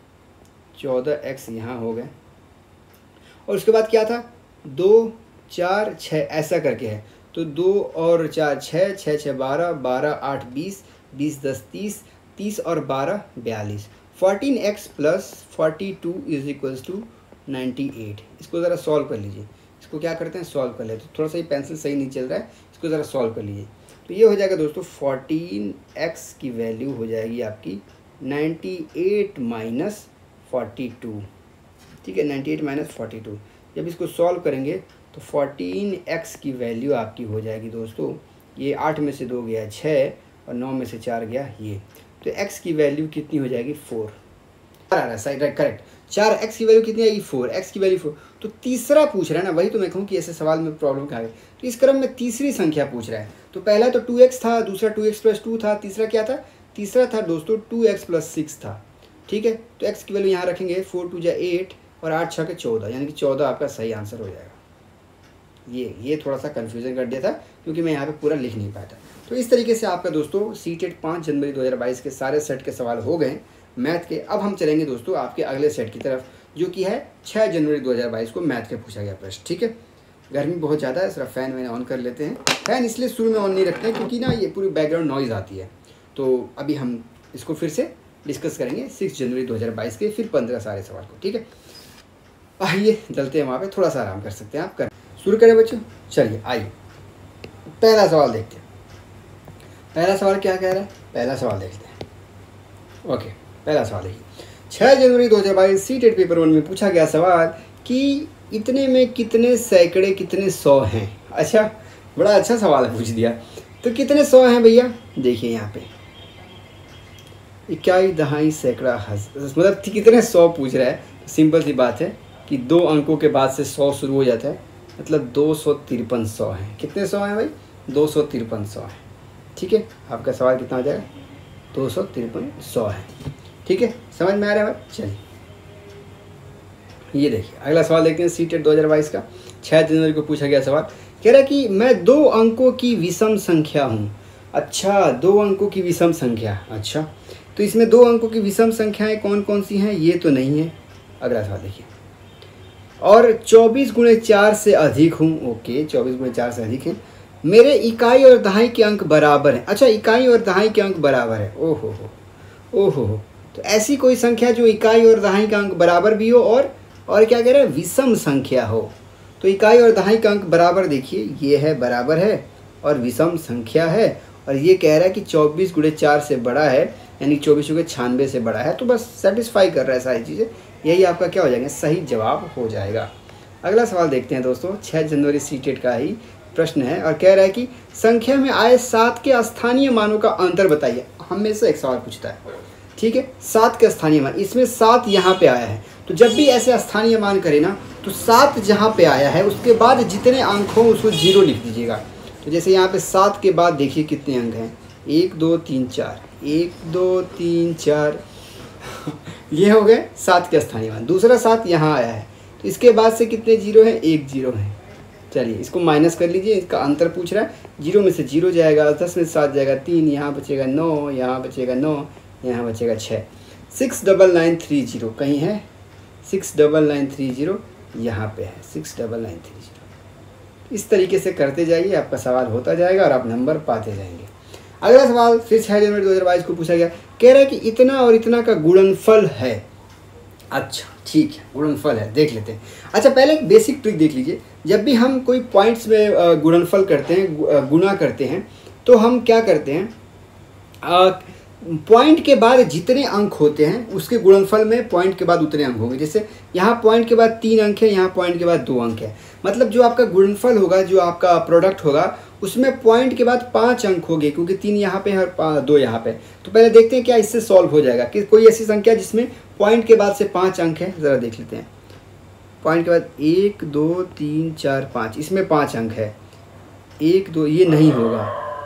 चौदह एक्स यहाँ हो गए। और उसके बाद क्या था, दो चार छः ऐसा करके है, तो दो और चार छः, छः छः बारह, बारह आठ बीस, बीस दस तीस, तीस और बारह बयालीस। Fourteen x plus forty two is equals to ninety eight. इसको ज़रा सॉल्व कर लीजिए। इसको क्या करते हैं, सॉल्व कर लेते हैं। थोड़ा सा ये पेंसिल सही नहीं चल रहा है, इसको ज़रा सॉल्व कर लीजिए। तो ये हो जाएगा दोस्तों, फोर्टीन एक्स की वैल्यू हो जाएगी आपकी ninety eight minus forty two, ठीक है। Ninety eight minus forty two. जब इसको सॉल्व करेंगे तो फोर्टीन एक्स की वैल्यू आपकी हो जाएगी दोस्तों, ये आठ में से दो गया छः, और नौ में से चार गया ये, तो x की वैल्यू कितनी हो जाएगी, फोर आ रहा है, सही राइट करेक्ट। चार x की वैल्यू कितनी आएगी, फोर। x की वैल्यू फोर। तो तीसरा पूछ रहा है ना, वही तो मैं कहूँ कि ऐसे सवाल में प्रॉब्लम क्या है। तो इस क्रम में तीसरी संख्या पूछ रहा है। तो पहला तो टू एक्स था, दूसरा टू एक्स प्लस टू था, तीसरा क्या था, तीसरा था दोस्तों टू एक्स प्लस सिक्स था, ठीक है। तो x की वैल्यू यहाँ रखेंगे, फोर टू जा एट, और आठ छः के चौदह, यानी कि चौदह आपका सही आंसर हो जाएगा। ये ये थोड़ा सा कन्फ्यूजन कर दिया था, क्योंकि मैं यहाँ पे पूरा लिख नहीं पाया था। तो इस तरीके से आपका दोस्तों सीटेट पाँच जनवरी दो हज़ार बाईस के सारे सेट के सवाल हो गए मैथ के। अब हम चलेंगे दोस्तों आपके अगले सेट की तरफ, जो कि है छः जनवरी दो हज़ार बाईस को मैथ के पूछा गया प्रश्न, ठीक है। गर्मी बहुत ज़्यादा है, सिर्फ फ़ैन मैंने ऑन कर लेते हैं। फ़ैन इसलिए शुरू में ऑन नहीं रखते हैं क्योंकि ना ये पूरी बैकग्राउंड नॉइज़ आती है। तो अभी हम इसको फिर से डिस्कस करेंगे सिक्स जनवरी दो हज़ार बाईस के फिर पंद्रह सारे सवाल को, ठीक है। आइए चलते हैं वहाँ पे, थोड़ा सा आराम कर सकते हैं आप। कर शुरू करें बच्चों, चलिए आइए पहला सवाल देखते हैं। पहला सवाल क्या कह रहा है, पहला सवाल देखते हैं। ओके, पहला सवाल देखिए, छः जनवरी दो हज़ार बाईस सीटेट पेपर वन में पूछा गया सवाल कि इतने में कितने सैकड़े कितने सौ हैं। अच्छा, बड़ा अच्छा सवाल पूछ दिया। तो कितने सौ हैं भैया, देखिए यहाँ पे इक्याई दहाई सैकड़ा हज़, मतलब कितने सौ पूछ रहा है। सिंपल सी बात है कि दो अंकों के बाद से सौ शुरू हो जाता है, मतलब दो सौ तिरपन सौ हैं। कितने सौ हैं भाई, दो सौ तिरपन सौ हैं, ठीक है। आपका सवाल कितना हो जाएगा, दो सौ तिरपन सौ है, ठीक है। समझ में आ रहा है भाई, चलिए ये देखिए अगला सवाल देखते हैं सीटेट दो हज़ार बाईस का। छः जनवरी को पूछा गया सवाल, कह रहा है कि मैं दो अंकों की विषम संख्या हूँ। अच्छा, दो अंकों की विषम संख्या, अच्छा तो इसमें दो अंकों की विषम संख्याएं कौन कौन सी हैं, ये तो नहीं है। अगला सवाल देखिए, और चौबीस गुणे चार से अधिक हूँ। ओके, चौबीस गुणे चार से अधिक है। मेरे इकाई और दहाई के अंक बराबर हैं। अच्छा, इकाई और दहाई के अंक बराबर है, ओहो हो ओहो हो। तो ऐसी कोई संख्या जो इकाई और दहाई का अंक बराबर भी हो और और क्या कह रहे हैं, विषम संख्या हो। तो इकाई और दहाई का अंक बराबर, देखिए ये है बराबर है और विषम संख्या है, और ये कह रहा है कि चौबीस गुणे चार से बड़ा है, यानी चौबीस गुणे छियानवे से बड़ा है। तो बस सेटिस्फाई कर रहा है सारी चीज़ें, यही आपका क्या हो जाएगा, सही जवाब हो जाएगा। अगला सवाल देखते हैं दोस्तों, छः जनवरी सीटेट का ही प्रश्न है और कह रहा है कि संख्या में आए सात के स्थानीय मानों का अंतर बताइए। हमेशा एक सवाल पूछता है, ठीक है, सात के स्थानीय मान, इसमें सात यहाँ पे आया है, तो जब भी ऐसे स्थानीय मान करे ना, तो सात जहाँ पे आया है उसके बाद जितने अंक हों उसको जीरो लिख दीजिएगा। तो जैसे यहाँ पे सात के बाद देखिए कितने अंक हैं, एक दो तीन चार, एक दो तीन चार ये हो गए सात के स्थानीय मान। दूसरा सात यहाँ आया है, तो इसके बाद से कितने जीरो हैं, एक जीरो है। चलिए इसको माइनस कर लीजिए, इसका अंतर पूछ रहा है। जीरो में से जीरो जाएगा, दस में से सात जाएगा, तीन, यहाँ बचेगा नौ, यहाँ बचेगा नौ, यहाँ बचेगा छः। Six double nine three zero कहीं है, six double nine three zero यहाँ पे है, six double nine three zero. इस तरीके से करते जाइए, आपका सवाल होता जाएगा और आप नंबर पाते जाएंगे। अगला सवाल फिर छः जनवरी दो हज़ार बाईस को पूछा गया, कह रहा है कि इतना और इतना का गुणनफल है। अच्छा ठीक है, गुणनफल है, देख लेते हैं। अच्छा पहले एक बेसिक ट्रिक देख लीजिए, जब भी हम कोई पॉइंट्स में गुणनफल करते हैं, गुणा करते हैं, तो हम क्या करते हैं, पॉइंट के बाद जितने अंक होते हैं उसके गुणनफल में पॉइंट के बाद उतने अंक होंगे। जैसे यहाँ पॉइंट के बाद तीन अंक है, यहाँ पॉइंट के बाद दो अंक है, मतलब जो आपका गुणनफल होगा, जो आपका प्रोडक्ट होगा, उसमें पॉइंट के बाद पाँच अंक होंगे, क्योंकि तीन यहाँ पे है और दो यहाँ पे। तो पहले देखते हैं क्या इससे सॉल्व हो जाएगा कि कोई ऐसी संख्या जिसमें पॉइंट के बाद से पाँच अंक है। ज़रा देख लेते हैं, पॉइंट के बाद एक दो तीन चार पाँच, इसमें पाँच अंक है, एक दो, ये नहीं होगा,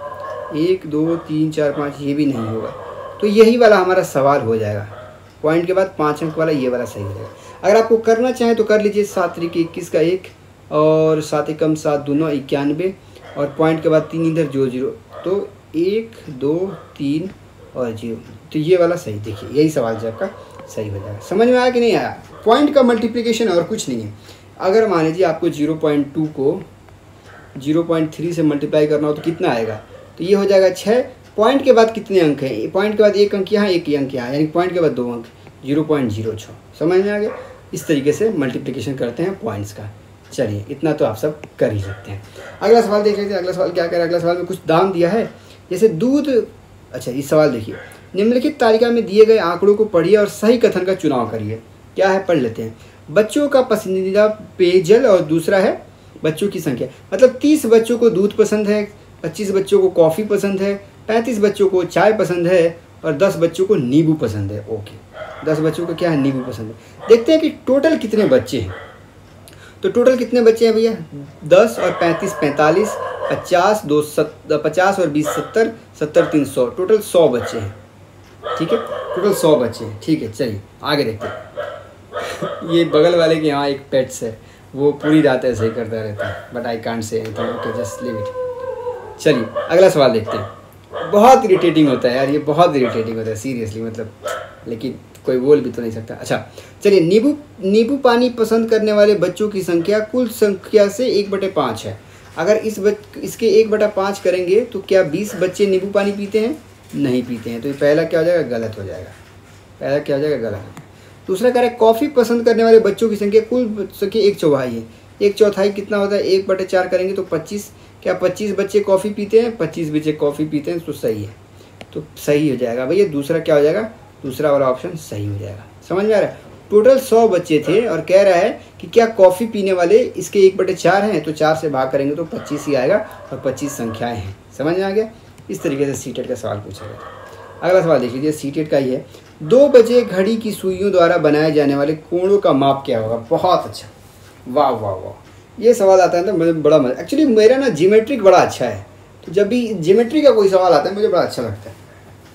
एक दो तीन चार पाँच, ये भी नहीं होगा। तो यही वाला हमारा सवाल हो जाएगा, पॉइंट के बाद पाँच अंक वाला, ये वाला सही हो जाएगा। अगर आपको करना चाहें तो कर लीजिए, सात तरीके इक्कीस का एक और सात एकम सात दूनों इक्यानवे, और पॉइंट के बाद तीन इधर जो जीरो, तो एक दो तीन और जीरो, तो ये वाला सही। देखिए यही सवाल जो आपका सही हो जाएगा। समझ में आया कि नहीं आया? पॉइंट का मल्टीप्लिकेशन और कुछ नहीं है। अगर मान लीजिए आपको जीरो पॉइंट टू को जीरो पॉइंट थ्री से मल्टीप्लाई करना हो तो कितना आएगा, तो ये हो जाएगा छः। पॉइंट के बाद कितने अंक हैं, पॉइंट के बाद एक अंक यहाँ, एक ही अंक यहाँ, यानी पॉइंट के बाद दो अंक, जीरो पॉइंट जीरो छः। समझ में आ गया? इस तरीके से मल्टीप्लिकेशन करते हैं पॉइंट्स का। चलिए इतना तो आप सब कर ही सकते हैं। अगला सवाल देख लेते हैं। अगला सवाल क्या कह रहा है? अगला सवाल में कुछ दाम दिया है, जैसे दूध। अच्छा इस सवाल देखिए, निम्नलिखित तालिका में दिए गए आंकड़ों को पढ़िए और सही कथन का चुनाव करिए। क्या है, पढ़ लेते हैं। बच्चों का पसंदीदा पेयजल, और दूसरा है बच्चों की संख्या। मतलब तीस बच्चों को दूध पसंद है, पच्चीस बच्चों को कॉफ़ी पसंद है, पैंतीस बच्चों को चाय पसंद है, और दस बच्चों को नींबू पसंद है। ओके, दस बच्चों को क्या है, नींबू पसंद है। देखते हैं कि टोटल कितने बच्चे हैं। तो टोटल कितने बच्चे हैं भैया? दस और पैंतीस पैंतालीस, पचास दो सत पचास और बीस सत्तर, सत्तर तीन सौ, टोटल सौ बच्चे हैं। ठीक है, टोटल सौ बच्चे हैं। ठीक है, चलिए आगे देखते हैं। ये बगल वाले के यहाँ एक पेट्स है, वो पूरी रात ऐसे ही करता रहता है, but I can't say anything, okay just leave it. चलिए अगला सवाल देखते हैं। बहुत इरिटेटिंग होता है यार, ये बहुत इरिटेटिंग होता है सीरियसली, मतलब लेकिन कोई बोल भी तो नहीं सकता। अच्छा चलिए, नींबू नींबू पानी पसंद करने वाले बच्चों की संख्या कुल संख्या से एक बटे पाँच है। अगर इस बच, इसके एक बटा पाँच करेंगे तो क्या बीस बच्चे नींबू पानी पीते हैं? नहीं पीते हैं। तो ये पहला क्या हो जाएगा, गलत हो जाएगा। पहला क्या हो जाएगा, गलत। दूसरा कह रहा है कॉफ़ी पसंद करने वाले बच्चों की संख्या कुल संख्या एक चौथाई है। एक चौथाई कितना होता है, एक बटे चार करेंगे तो पच्चीस। क्या पच्चीस बच्चे कॉफ़ी पीते हैं? पच्चीस बच्चे कॉफ़ी पीते हैं, तो सही है, तो सही हो जाएगा भैया। दूसरा क्या हो जाएगा, दूसरा वाला ऑप्शन सही हो जाएगा। समझ में आ रहा है? टोटल सौ बच्चे थे और कह रहा है कि क्या कॉफ़ी पीने वाले इसके एक बटे चार हैं, तो चार से भाग करेंगे तो पच्चीस ही आएगा, और पच्चीस संख्याएं हैं। समझ में आ गया? इस तरीके से सीटेट का सवाल पूछा गया। अगला सवाल देख लीजिए, सीटेट का ही है। दो बजे घड़ी की सुइयों द्वारा बनाए जाने वाले कोणों का माप क्या होगा? बहुत अच्छा, वाह वाह वाह, ये सवाल आता है तो मुझे बड़ा मजा। एक्चुअली मेरा ना जियोमेट्रिक बड़ा अच्छा है, तो जब भी जियोमेट्री का कोई सवाल आता है मुझे बड़ा अच्छा लगता है।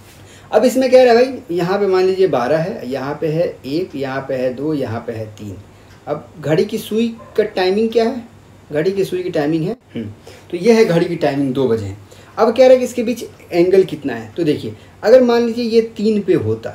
अब इसमें क्या है भाई, यहाँ पे मान लीजिए बारह है, यहाँ पे है एक, यहाँ पे है दो, यहाँ पे है तीन। अब घड़ी की सुई का टाइमिंग क्या है? घड़ी की सुई की टाइमिंग है, तो ये है घड़ी की टाइमिंग, दो बजे। अब कह रहा है कि इसके बीच एंगल कितना है। तो देखिए, अगर मान लीजिए ये तीन पे होता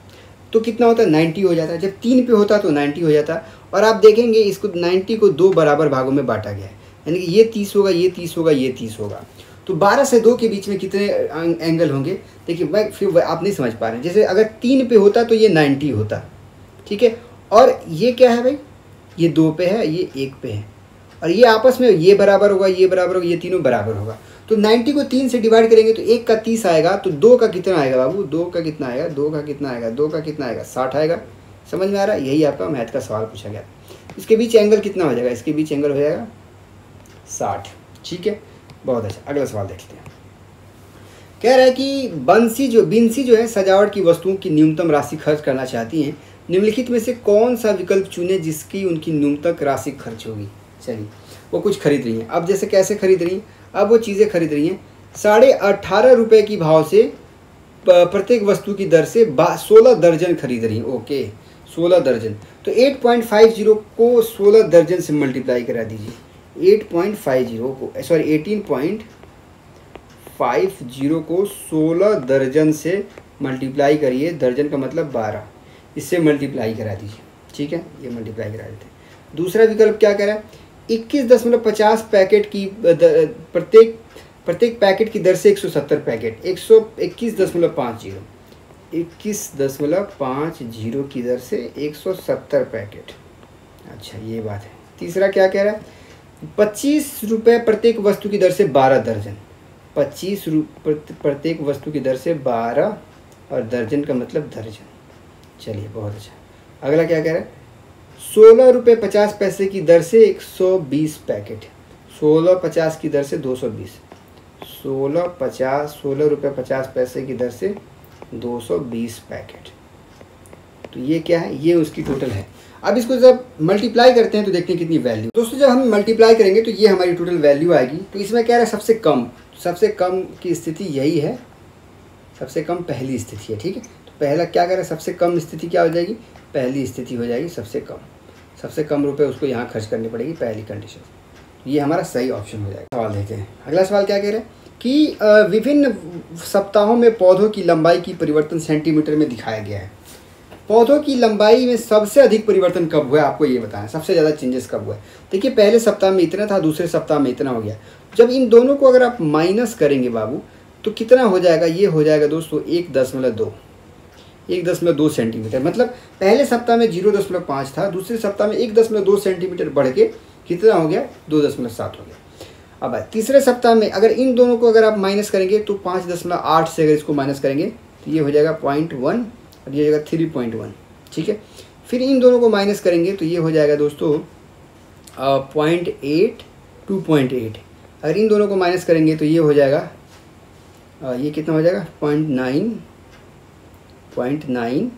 तो कितना होता है, नाइन्टी हो जाता है। जब तीन पे होता तो नाइन्टी हो जाता। और आप देखेंगे इसको नाइन्टी को दो बराबर भागों में बांटा गया है, यानी कि ये तीस होगा, ये तीस होगा, ये तीस होगा। तो बारह से दो के बीच में कितने एंगल होंगे? देखिए मैं फिर आप नहीं समझ पा रहे हैं। जैसे अगर तीन पे होता तो ये नाइन्टी होता, ठीक है। और ये क्या है भाई, ये दो पे है, ये एक पे है, और ये आपस में ये बराबर होगा, ये बराबर होगा, ये तीनों बराबर होगा। तो नाइन्टी को तीन से डिवाइड करेंगे तो एक का तीस आएगा, तो दो का कितना आएगा बाबू? दो का कितना आएगा? दो का कितना आएगा? दो का कितना आएगा? साठ आएगा। समझ में आ रहा है? यही आपका मैथ का सवाल पूछा गया। इसके बीच एंगल कितना हो जाएगा? इसके बीच एंगल हो जाएगा साठ। ठीक है, बहुत अच्छा। अगला सवाल देखते हैं। कह रहा है कि बंसी जो बिंसी जो है सजावट की वस्तुओं की न्यूनतम राशि खर्च करना चाहती हैं। निम्नलिखित में से कौन सा विकल्प चुने जिसकी उनकी न्यूनतम राशि खर्च होगी? चलिए, वो कुछ खरीद रही हैं। अब जैसे कैसे खरीद रही हैं? अब वो चीज़ें खरीद रही हैं साढ़े अट्ठारह रुपये की भाव से प्रत्येक वस्तु की दर से सोलह दर्जन खरीद रही हैं। ओके, सोलह दर्जन। तो एट पॉइंट फाइव जीरो को सोलह दर्जन से मल्टीप्लाई करा दीजिए। एट पॉइंट फाइव जीरो को sorry eighteen point five zero को सोलह दर्जन से मल्टीप्लाई करिए, दर्जन का मतलब बारह, इससे मल्टीप्लाई करा दीजिए, ठीक है, ये मल्टीप्लाई करा देते हैं। दूसरा विकल्प क्या कह रहा है, इक्कीस दशमलव पचास पैकेट की प्रत्येक प्रत्येक पैकेट की दर से एक सौ सत्तर पैकेट, एक सौ इक्कीस दशमलव पाँच जीरो इक्कीस दशमलव पाँच जीरो की दर से एक सौ सत्तर पैकेट। अच्छा ये बात है। तीसरा क्या कह रहा है, पच्चीस रुपये प्रत्येक वस्तु की दर से बारह दर्जन, पच्चीस रुपये प्रत्येक वस्तु की दर से बारह और दर्जन का मतलब दर्जन। चलिए बहुत अच्छा। अगला क्या कह रहा है, सोलह रुपये पचास पैसे की दर से एक सौ बीस पैकेट, सोलह पचास की दर से दो सौ बीस, सोलह पचास सोलह रुपये पचास पैसे की दर से दो सौ बीस पैकेट। तो ये क्या है, ये उसकी टोटल है। अब इसको जब मल्टीप्लाई करते हैं तो देखते हैं कितनी वैल्यू। दोस्तों जब हम मल्टीप्लाई करेंगे तो ये हमारी टोटल वैल्यू आएगी। तो इसमें क्या है, सबसे कम सबसे कम की स्थिति यही है, सबसे कम पहली स्थिति है, ठीक है। तो पहला क्या करें, सबसे कम स्थिति क्या हो जाएगी, पहली स्थिति हो जाएगी सबसे कम, सबसे कम रुपए उसको यहाँ खर्च करनी पड़ेगी पहली कंडीशन। ये हमारा सही ऑप्शन हो जाएगा। सवाल देखते हैं। अगला सवाल क्या कह रहे हैं कि विभिन्न सप्ताहों में पौधों की लंबाई की परिवर्तन सेंटीमीटर में दिखाया गया है। पौधों की लंबाई में सबसे अधिक परिवर्तन कब हुआ है, आपको ये बताना है, सबसे ज़्यादा चेंजेस कब हुआ है। देखिए पहले सप्ताह में इतना था, दूसरे सप्ताह में इतना हो गया। जब इन दोनों को अगर आप माइनस करेंगे बाबू तो कितना हो जाएगा, ये हो जाएगा दोस्तों एक दशमलव दो एक दशमलव दो सेंटीमीटर। मतलब पहले सप्ताह में जीरो दशमलव पाँच था, दूसरे सप्ताह में एक दशमलव दो सेंटीमीटर बढ़ के कितना हो गया, दो दशमलव सात हो गया। अब तीसरे सप्ताह में अगर इन दोनों को अगर आप माइनस करेंगे तो पाँच दशमलव आठ से अगर इसको माइनस करेंगे तो ये हो जाएगा पॉइंट वन और ये हो जाएगा थ्री पॉइंट वन, ठीक है। फिर इन दोनों को माइनस करेंगे तो ये हो जाएगा दोस्तों point eight two point eight. अगर इन दोनों को माइनस करेंगे तो ये हो जाएगा आ, ये कितना हो जाएगा पॉइंट नाइन पॉइंट नाइन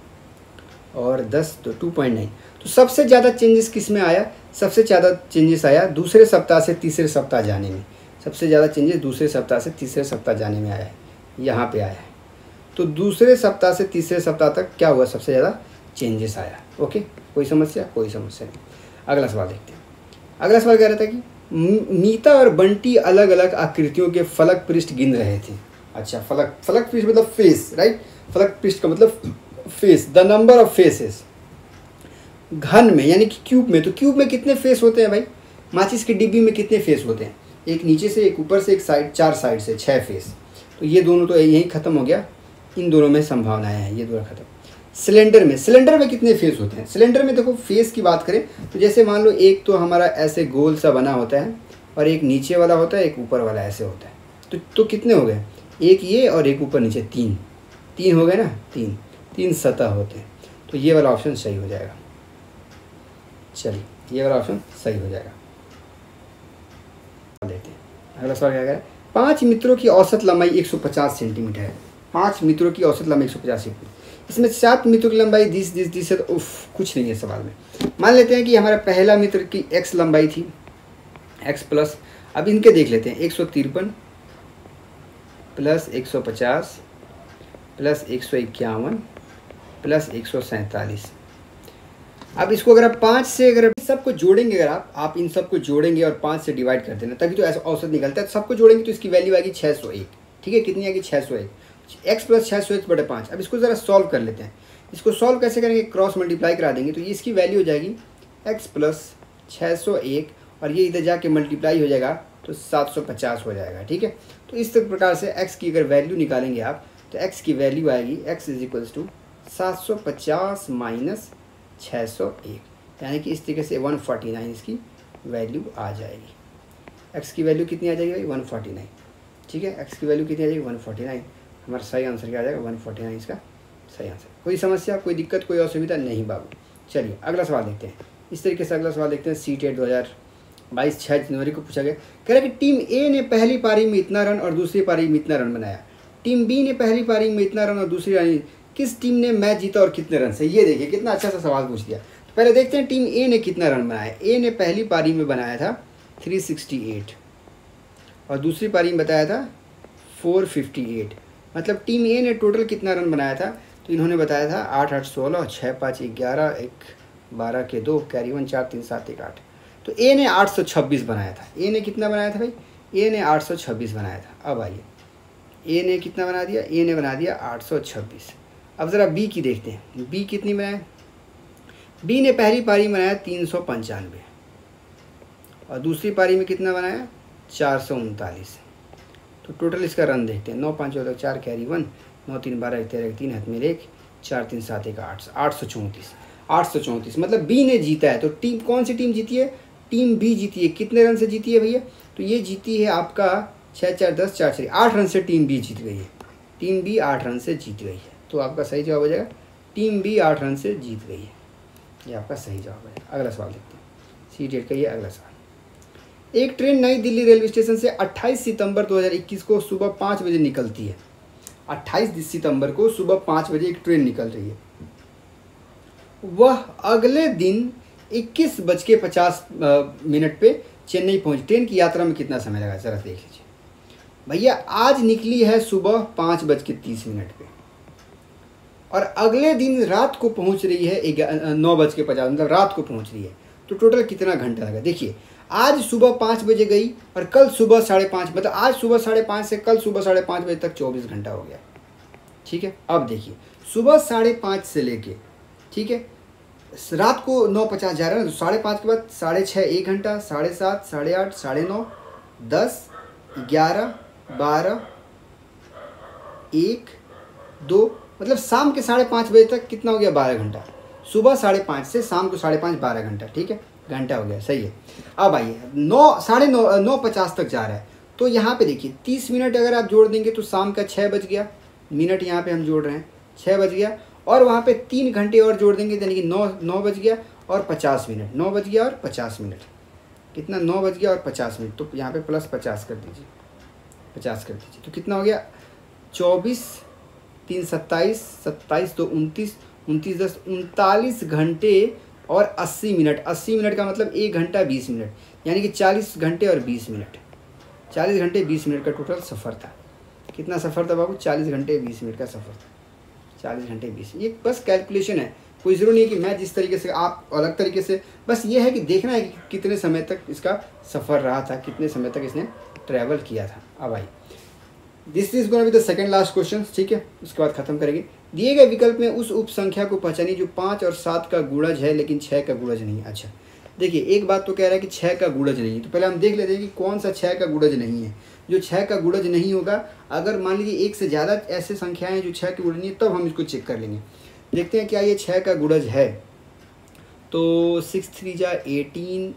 और दस तो टू पॉइंट नाइन। तो सबसे ज़्यादा चेंजेस किस में आया, सबसे ज़्यादा चेंजेस आया दूसरे सप्ताह से तीसरे सप्ताह जाने में। सबसे ज़्यादा चेंजेस दूसरे सप्ताह से तीसरे सप्ताह जाने में आया है, यहाँ पे आया है। तो दूसरे सप्ताह से तीसरे सप्ताह तक क्या हुआ, सबसे ज़्यादा चेंजेस आया। ओके, कोई समस्या, कोई समस्या नहीं। अगला सवाल देखते हैं। अगला सवाल कह रहा था कि मीता और बंटी अलग अलग आकृतियों के फलक पृष्ठ गिन रहे थे। अच्छा, फलक फलक पृष्ठ मतलब फेस, राइट। फलक पृष्ठ का मतलब face, the number of faces. घन में यानी कि क्यूब में, तो क्यूब में कितने फेस होते हैं भाई, माचिस की डिब्बी में कितने फेस होते हैं, एक नीचे से, एक ऊपर से, एक साइड, चार साइड से, छः फेस। तो ये दोनों तो यहीं ख़त्म हो गया, इन दोनों में संभावनाएं हैं, ये दोनों खत्म। सिलेंडर में, सिलेंडर में कितने फेस होते हैं, सिलेंडर में देखो फेस की बात करें तो जैसे मान लो एक तो हमारा ऐसे गोल सा बना होता है और एक नीचे वाला होता है, एक ऊपर वाला ऐसे होता है। तो तो कितने हो गए, एक ये और एक ऊपर नीचे, तीन तीन हो गए ना, तीन तीन सतह होते हैं। तो ये वाला ऑप्शन सही हो जाएगा। चलिए ये वाला ऑप्शन सही हो जाएगा। देते हैं अगला सवाल क्या है, पांच मित्रों की औसत लंबाई एक सौ पचास सेंटीमीटर है। पांच मित्रों की औसत लंबाई एक सौ पचास सेंटीमीटर, इसमें सात मित्रों की लंबाई बीस बीस बीस है। तो उफ, कुछ नहीं है सवाल में। मान लेते हैं कि हमारा पहला मित्र की एक्स लंबाई थी, एक्स प्लस, अब इनके देख लेते हैं, एक सौ तिरपन प्लस एक सौ पचास प्लस एक सौ इक्यावन प्लस एक सौ सैंतालीस। अब इसको अगर आप पाँच से अगर सबको जोड़ेंगे, अगर आप आप इन सबको जोड़ेंगे और पाँच से डिवाइड कर देना, तभी तो ऐसा औसत निकलता है। सबको जोड़ेंगे तो इसकी वैल्यू आएगी छः सौ एक, ठीक है। कितनी आएगी, छः सौ एक, एक्स प्लस छः सौ एक बटे पाँच। अब इसको ज़रा सॉल्व कर लेते हैं। इसको सॉल्व कैसे करेंगे, क्रॉस मल्टीप्लाई करा देंगे तो ये इसकी वैल्यू हो जाएगी एक्स प्लस छः सौ एक और ये इधर जाके मल्टीप्लाई हो जाएगा तो सात सौ पचास हो जाएगा, ठीक है। तो इस प्रकार से एक्स की अगर वैल्यू निकालेंगे आप तो एक्स की वैल्यू आएगी एक्स इज इक्वल्स टू सात सौ पचास माइनस छः सौ एक, यानी कि इस तरीके से वन फोर्टी नाइन इसकी वैल्यू आ जाएगी। एक्स की वैल्यू कितनी आ जाएगी भाई, वन फोर्टी नाइन, ठीक है। एक्स की वैल्यू कितनी आ जाएगी, वन फोर्टी नाइन। हमारा सही आंसर क्या आ जाएगा, वन फोर्टी नाइन इसका सही आंसर। कोई समस्या, कोई दिक्कत, कोई असुविधा नहीं बाबू। चलिए अगला सवाल देखते हैं। इस तरीके से अगला सवाल देखते हैं। सी टेट दो हज़ार बाईस छः जनवरी को पूछा गया। कह रहा है कि टीम ए ने पहली पारी में इतना रन और दूसरी पारी में इतना रन बनाया। टीम बी ने पहली पारी में इतना रन और दूसरी पारी, किस टीम ने मैच जीता और कितने रन से। ये देखिए कितना अच्छा सा सवाल पूछ दिया। तो पहले देखते हैं टीम ए ने कितना रन बनाया। ए ने पहली पारी में बनाया था तीन सौ अड़सठ और दूसरी पारी में बताया था चार सौ अट्ठावन। मतलब टीम ए ने टोटल कितना रन बनाया था, तो इन्होंने बताया था आठ आठ सोलह, छः पाँच ग्यारह, एक बारह के दो, कैरी वन चार, तीन सात एक आठ। तो ए ने आठ सौ छब्बीस बनाया था। ए ने कितना बनाया था भाई, ए ने आठ सौ छब्बीस बनाया था। अब आइए ए ने कितना बना दिया, ए ने बना दिया आठ सौ छब्बीस। अब ज़रा बी की देखते हैं, बी कितनी बनाए। बी ने पहली पारी में बनाया तीन सौ पंचानवे और दूसरी पारी में कितना बनाया चार सौ उनतालीस। तो टोटल इसका रन देखते हैं। नौ पाँच चौदह चार कैरी वन, नौ तीन बारह एक तेरह एक तीन हाथ में एक, चार तीन सात एक आठ, आठ सौ चौंतीस। आठ सौ चौंतीस मतलब बी ने जीता है। तो टीम कौन सी टीम जीती है, टीम बी जीती है। कितने रन से जीती है भैया, तो ये जीती है आपका छः चार दस चार छः आठ रन से टीम बी जीत गई है। टीम बी आठ रन से जीत गई है। तो आपका सही जवाब हो जाएगा टीम बी आठ रन से जीत गई है। ये आपका सही जवाब है। अगला सवाल देखते हैं, सी डेट का ये अगला सवाल। एक ट्रेन नई दिल्ली रेलवे स्टेशन से अट्ठाईस सितंबर दो हज़ार इक्कीस को सुबह पाँच बजे निकलती है। अट्ठाईस सितंबर को सुबह पाँच बजे एक ट्रेन निकल रही है। वह अगले दिन इक्कीस बज के पचास मिनट पे चेन्नई पहुंची। ट्रेन की यात्रा में कितना समय लगा, जरा देख लीजिए भैया। आज निकली है सुबह पाँच बज के तीस मिनट पे और अगले दिन रात को पहुंच रही है नौ बज के पचास, मतलब रात को पहुंच रही है। तो टोटल कितना घंटा लगा देखिए। आज सुबह पाँच बजे गई और कल सुबह साढ़े पाँच, मतलब आज सुबह साढ़े पाँच से कल सुबह साढ़े पाँच बजे तक चौबीस घंटा हो गया। ठीक है, अब देखिए सुबह साढ़े पाँच से लेके, ठीक है, रात को नौ पचास जा रहा है ना, तो साढ़े पाँच के बाद साढ़े छः एक घंटा, साढ़े सात, साढ़े आठ, साढ़े नौ, दस, ग्यारह, बारह, एक, दो, मतलब शाम के साढ़े पाँच बजे तक कितना हो गया, बारह घंटा। सुबह साढ़े पाँच से शाम को साढ़े पाँच, बारह घंटा। ठीक है, घंटा हो गया, सही है। अब आइए नौ साढ़े नौ नौ पचास तक जा रहा है। तो यहाँ पे देखिए तीस मिनट अगर आप जोड़ देंगे तो शाम का छः बज गया। मिनट यहाँ पे हम जोड़ रहे हैं, छः बज गया। और वहाँ पे तीन घंटे और जोड़ देंगे यानी कि नौ नौ बज गया और पचास मिनट, नौ बज गया और पचास मिनट, कितना, नौ बज गया और पचास मिनट। तो यहाँ पे प्लस पचास कर दीजिए, पचास कर दीजिए। तो कितना हो गया, चौबीस, तीन सत्ताईस, सत्ताईस दो उनतीस, उनतीस दस उनतालीस घंटे और अस्सी मिनट। अस्सी मिनट का मतलब एक घंटा बीस मिनट, यानी कि चालीस घंटे और बीस मिनट, चालीस घंटे बीस मिनट का टोटल सफ़र था। कितना सफ़र था बाबू, चालीस घंटे बीस मिनट का सफ़र था। चालीस घंटे बीस, ये बस कैलकुलेशन है, कोई ज़रूरी नहीं है कि मैं जिस तरीके से आप अलग तरीके से, बस ये है कि देखना है कि कितने समय तक इसका सफ़र रहा था, कितने समय तक इसने ट्रैवल किया था। अब I this is gonna be the second last question. ठीक है, उसके बाद खत्म करेंगे। दिए गए विकल्प में उस उप संख्या को पहचानिए जो पाँच और सात का गुणज है लेकिन छः का गुणज नहीं। अच्छा देखिए, एक बात तो कह रहा है कि छः का गुणज नहीं है, तो पहले हम देख लेते हैं कि कौन सा छः का गुणज नहीं है। जो छः का गुणज नहीं होगा, अगर मान लीजिए एक से ज़्यादा ऐसे संख्याएं हैं जो छः के गुणज नहीं है, तब हम इसको चेक कर लेंगे। देखते हैं क्या ये छः का गुणज है। तो सिक्स थ्री जा एटीन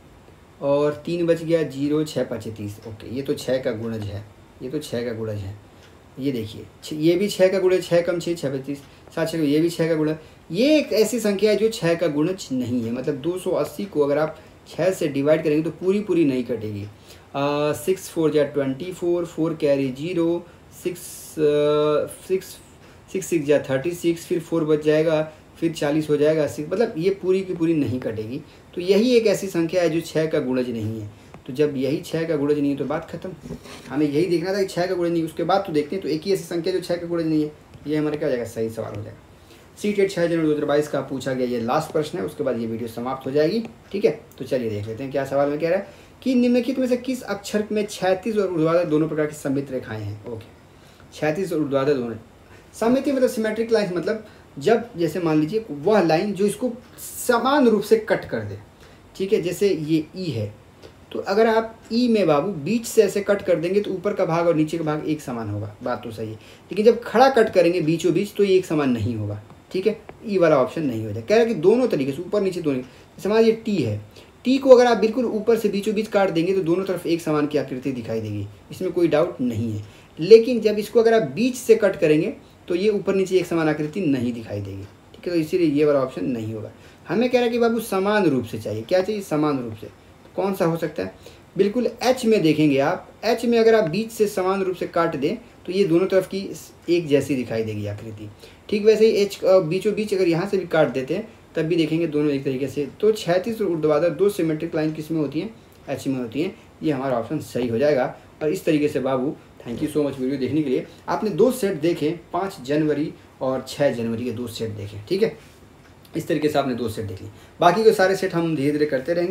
और तीन बच गया जीरो, छः पचे तीस। ओके, ये तो छः का गुणज है, ये तो छः का गुणज है। ये देखिए ये भी छः का गुणज, छः कम छः, छः पच्चीस, सात छः, ये भी छः का गुणज। ये एक ऐसी संख्या है जो छः का गुणज नहीं है। मतलब दो सौ अस्सी को अगर आप छः से डिवाइड करेंगे तो पूरी पूरी नहीं कटेगी। सिक्स फोर जा twenty four, four carry zero, six six six six जा थर्टी सिक्स, फिर फोर बच जाएगा, फिर चालीस हो जाएगा, सिक्स, मतलब ये पूरी की पूरी नहीं कटेगी। तो यही एक ऐसी संख्या है जो छः का गुणज नहीं है। तो जब यही छः का गुणज नहीं है तो बात खत्म। हमें यही देखना था कि छः का गुणज नहीं, उसके बाद तो देखते हैं। तो एक ही ऐसी संख्या जो छः का गुणज नहीं है, ये हमारे क्या हो जाएगा, सही सवाल हो जाएगा। सी टेट छः जनवरी दो हज़ार बाईस का पूछा गया ये लास्ट प्रश्न है, उसके बाद ये वीडियो समाप्त हो जाएगी। ठीक है, तो चलिए देख लेते हैं क्या सवाल में कह रहा है कि निम्नलिखित में से किस अक्षर में क्षैतिज और ऊर्ध्वाधर दोनों प्रकार की सममित रेखाएं हैं। ओके, क्षैतिज और ऊर्ध्वाधर दोनों। सममिति मतलब सिमेट्रिक लाइन, मतलब जब जैसे मान लीजिए वह लाइन जो इसको समान रूप से कट कर दे। ठीक है, जैसे ये ई है, तो अगर आप ई में बाबू बीच से ऐसे कट कर देंगे तो ऊपर का भाग और नीचे का भाग एक समान होगा, बात तो सही है। लेकिन जब खड़ा कट करेंगे बीचों बीच तो ये एक समान नहीं होगा। ठीक है, ई वाला ऑप्शन नहीं हो जाए। कह रहा है कि दोनों तरीके से ऊपर नीचे दोनों, जैसे मान लीजिए टी है, टी को अगर आप बिल्कुल ऊपर से बीचों बीच काट देंगे तो दोनों तरफ एक समान की आकृति दिखाई देगी, इसमें कोई डाउट नहीं है। लेकिन जब इसको अगर आप बीच से कट करेंगे तो ये ऊपर नीचे एक समान आकृति नहीं दिखाई देगी। ठीक है, तो इसीलिए ये वाला ऑप्शन नहीं होगा। हमें कह रहा है कि बाबू समान रूप से चाहिए। क्या चाहिए, समान रूप से। कौन सा हो सकता है, बिल्कुल एच में देखेंगे आप, एच में अगर आप बीच से समान रूप से काट दें तो ये दोनों तरफ की एक जैसी दिखाई देगी आकृति। ठीक वैसे ही एच बीचों बीच अगर यहाँ से भी काट देते हैं तब भी देखेंगे दोनों एक तरीके से। तो क्षैतिज और ऊर्ध्वाधर दो सिमेट्रिक लाइन किस में होती हैं, एच में होती हैं। ये हमारा ऑप्शन सही हो जाएगा। और इस तरीके से बाबू thank you so much video देखने के लिए। आपने दो सेट देखे, पाँच जनवरी और छः जनवरी के दो सेट देखे। ठीक है, इस तरीके से आपने दो सेट देख लिए। बाकी के सारे सेट हम धीरे धीरे करते रहेंगे।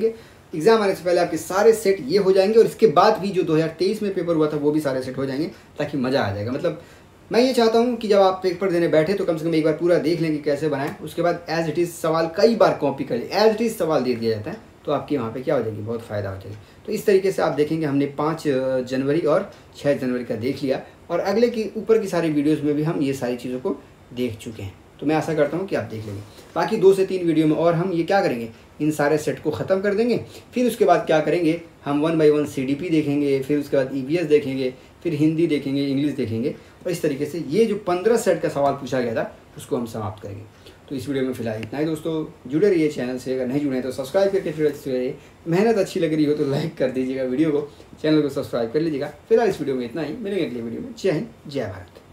एग्जाम आने से पहले आपके सारे सेट ये हो जाएंगे और इसके बाद भी जो दो हज़ार तेईस में पेपर हुआ था वो भी सारे सेट हो जाएंगे, ताकि मज़ा आ जाएगा। मतलब मैं ये चाहता हूँ कि जब आप पेपर देने बैठे तो कम से कम एक बार पूरा देख लें कि कैसे बनाएं, उसके बाद एज इट इज़ सवाल कई बार कॉपी कर लें, एज इट इज़ सवाल दे दिया जाता है, तो आपकी वहाँ पे क्या हो जाएगी, बहुत फ़ायदा हो जाएगी। तो इस तरीके से आप देखेंगे हमने पाँच जनवरी और छः जनवरी का देख लिया, और अगले की ऊपर की सारी वीडियोज़ में भी हम ये सारी चीज़ों को देख चुके हैं। तो मैं आशा करता हूँ कि आप देख लेंगे। बाकी दो से तीन वीडियो में और हम ये क्या करेंगे, इन सारे सेट को ख़त्म कर देंगे। फिर उसके बाद क्या करेंगे, हम one by one C D P देखेंगे, फिर उसके बाद ई वी एस देखेंगे, फिर हिंदी देखेंगे, इंग्लिश देखेंगे, और इस तरीके से ये जो पंद्रह सेट का सवाल पूछा गया था उसको हम समाप्त करेंगे। तो इस वीडियो में फिलहाल इतना ही दोस्तों। जुड़े रहिए चैनल से, अगर नहीं जुड़े तो सब्सक्राइब करके जुड़े रहिए। मेहनत अच्छी लग रही हो तो लाइक कर दीजिएगा वीडियो को, चैनल को सब्सक्राइब कर लीजिएगा। फिलहाल इस वीडियो में इतना ही, मिलेंगे अगले वीडियो में। जय हिंद, जय भारत।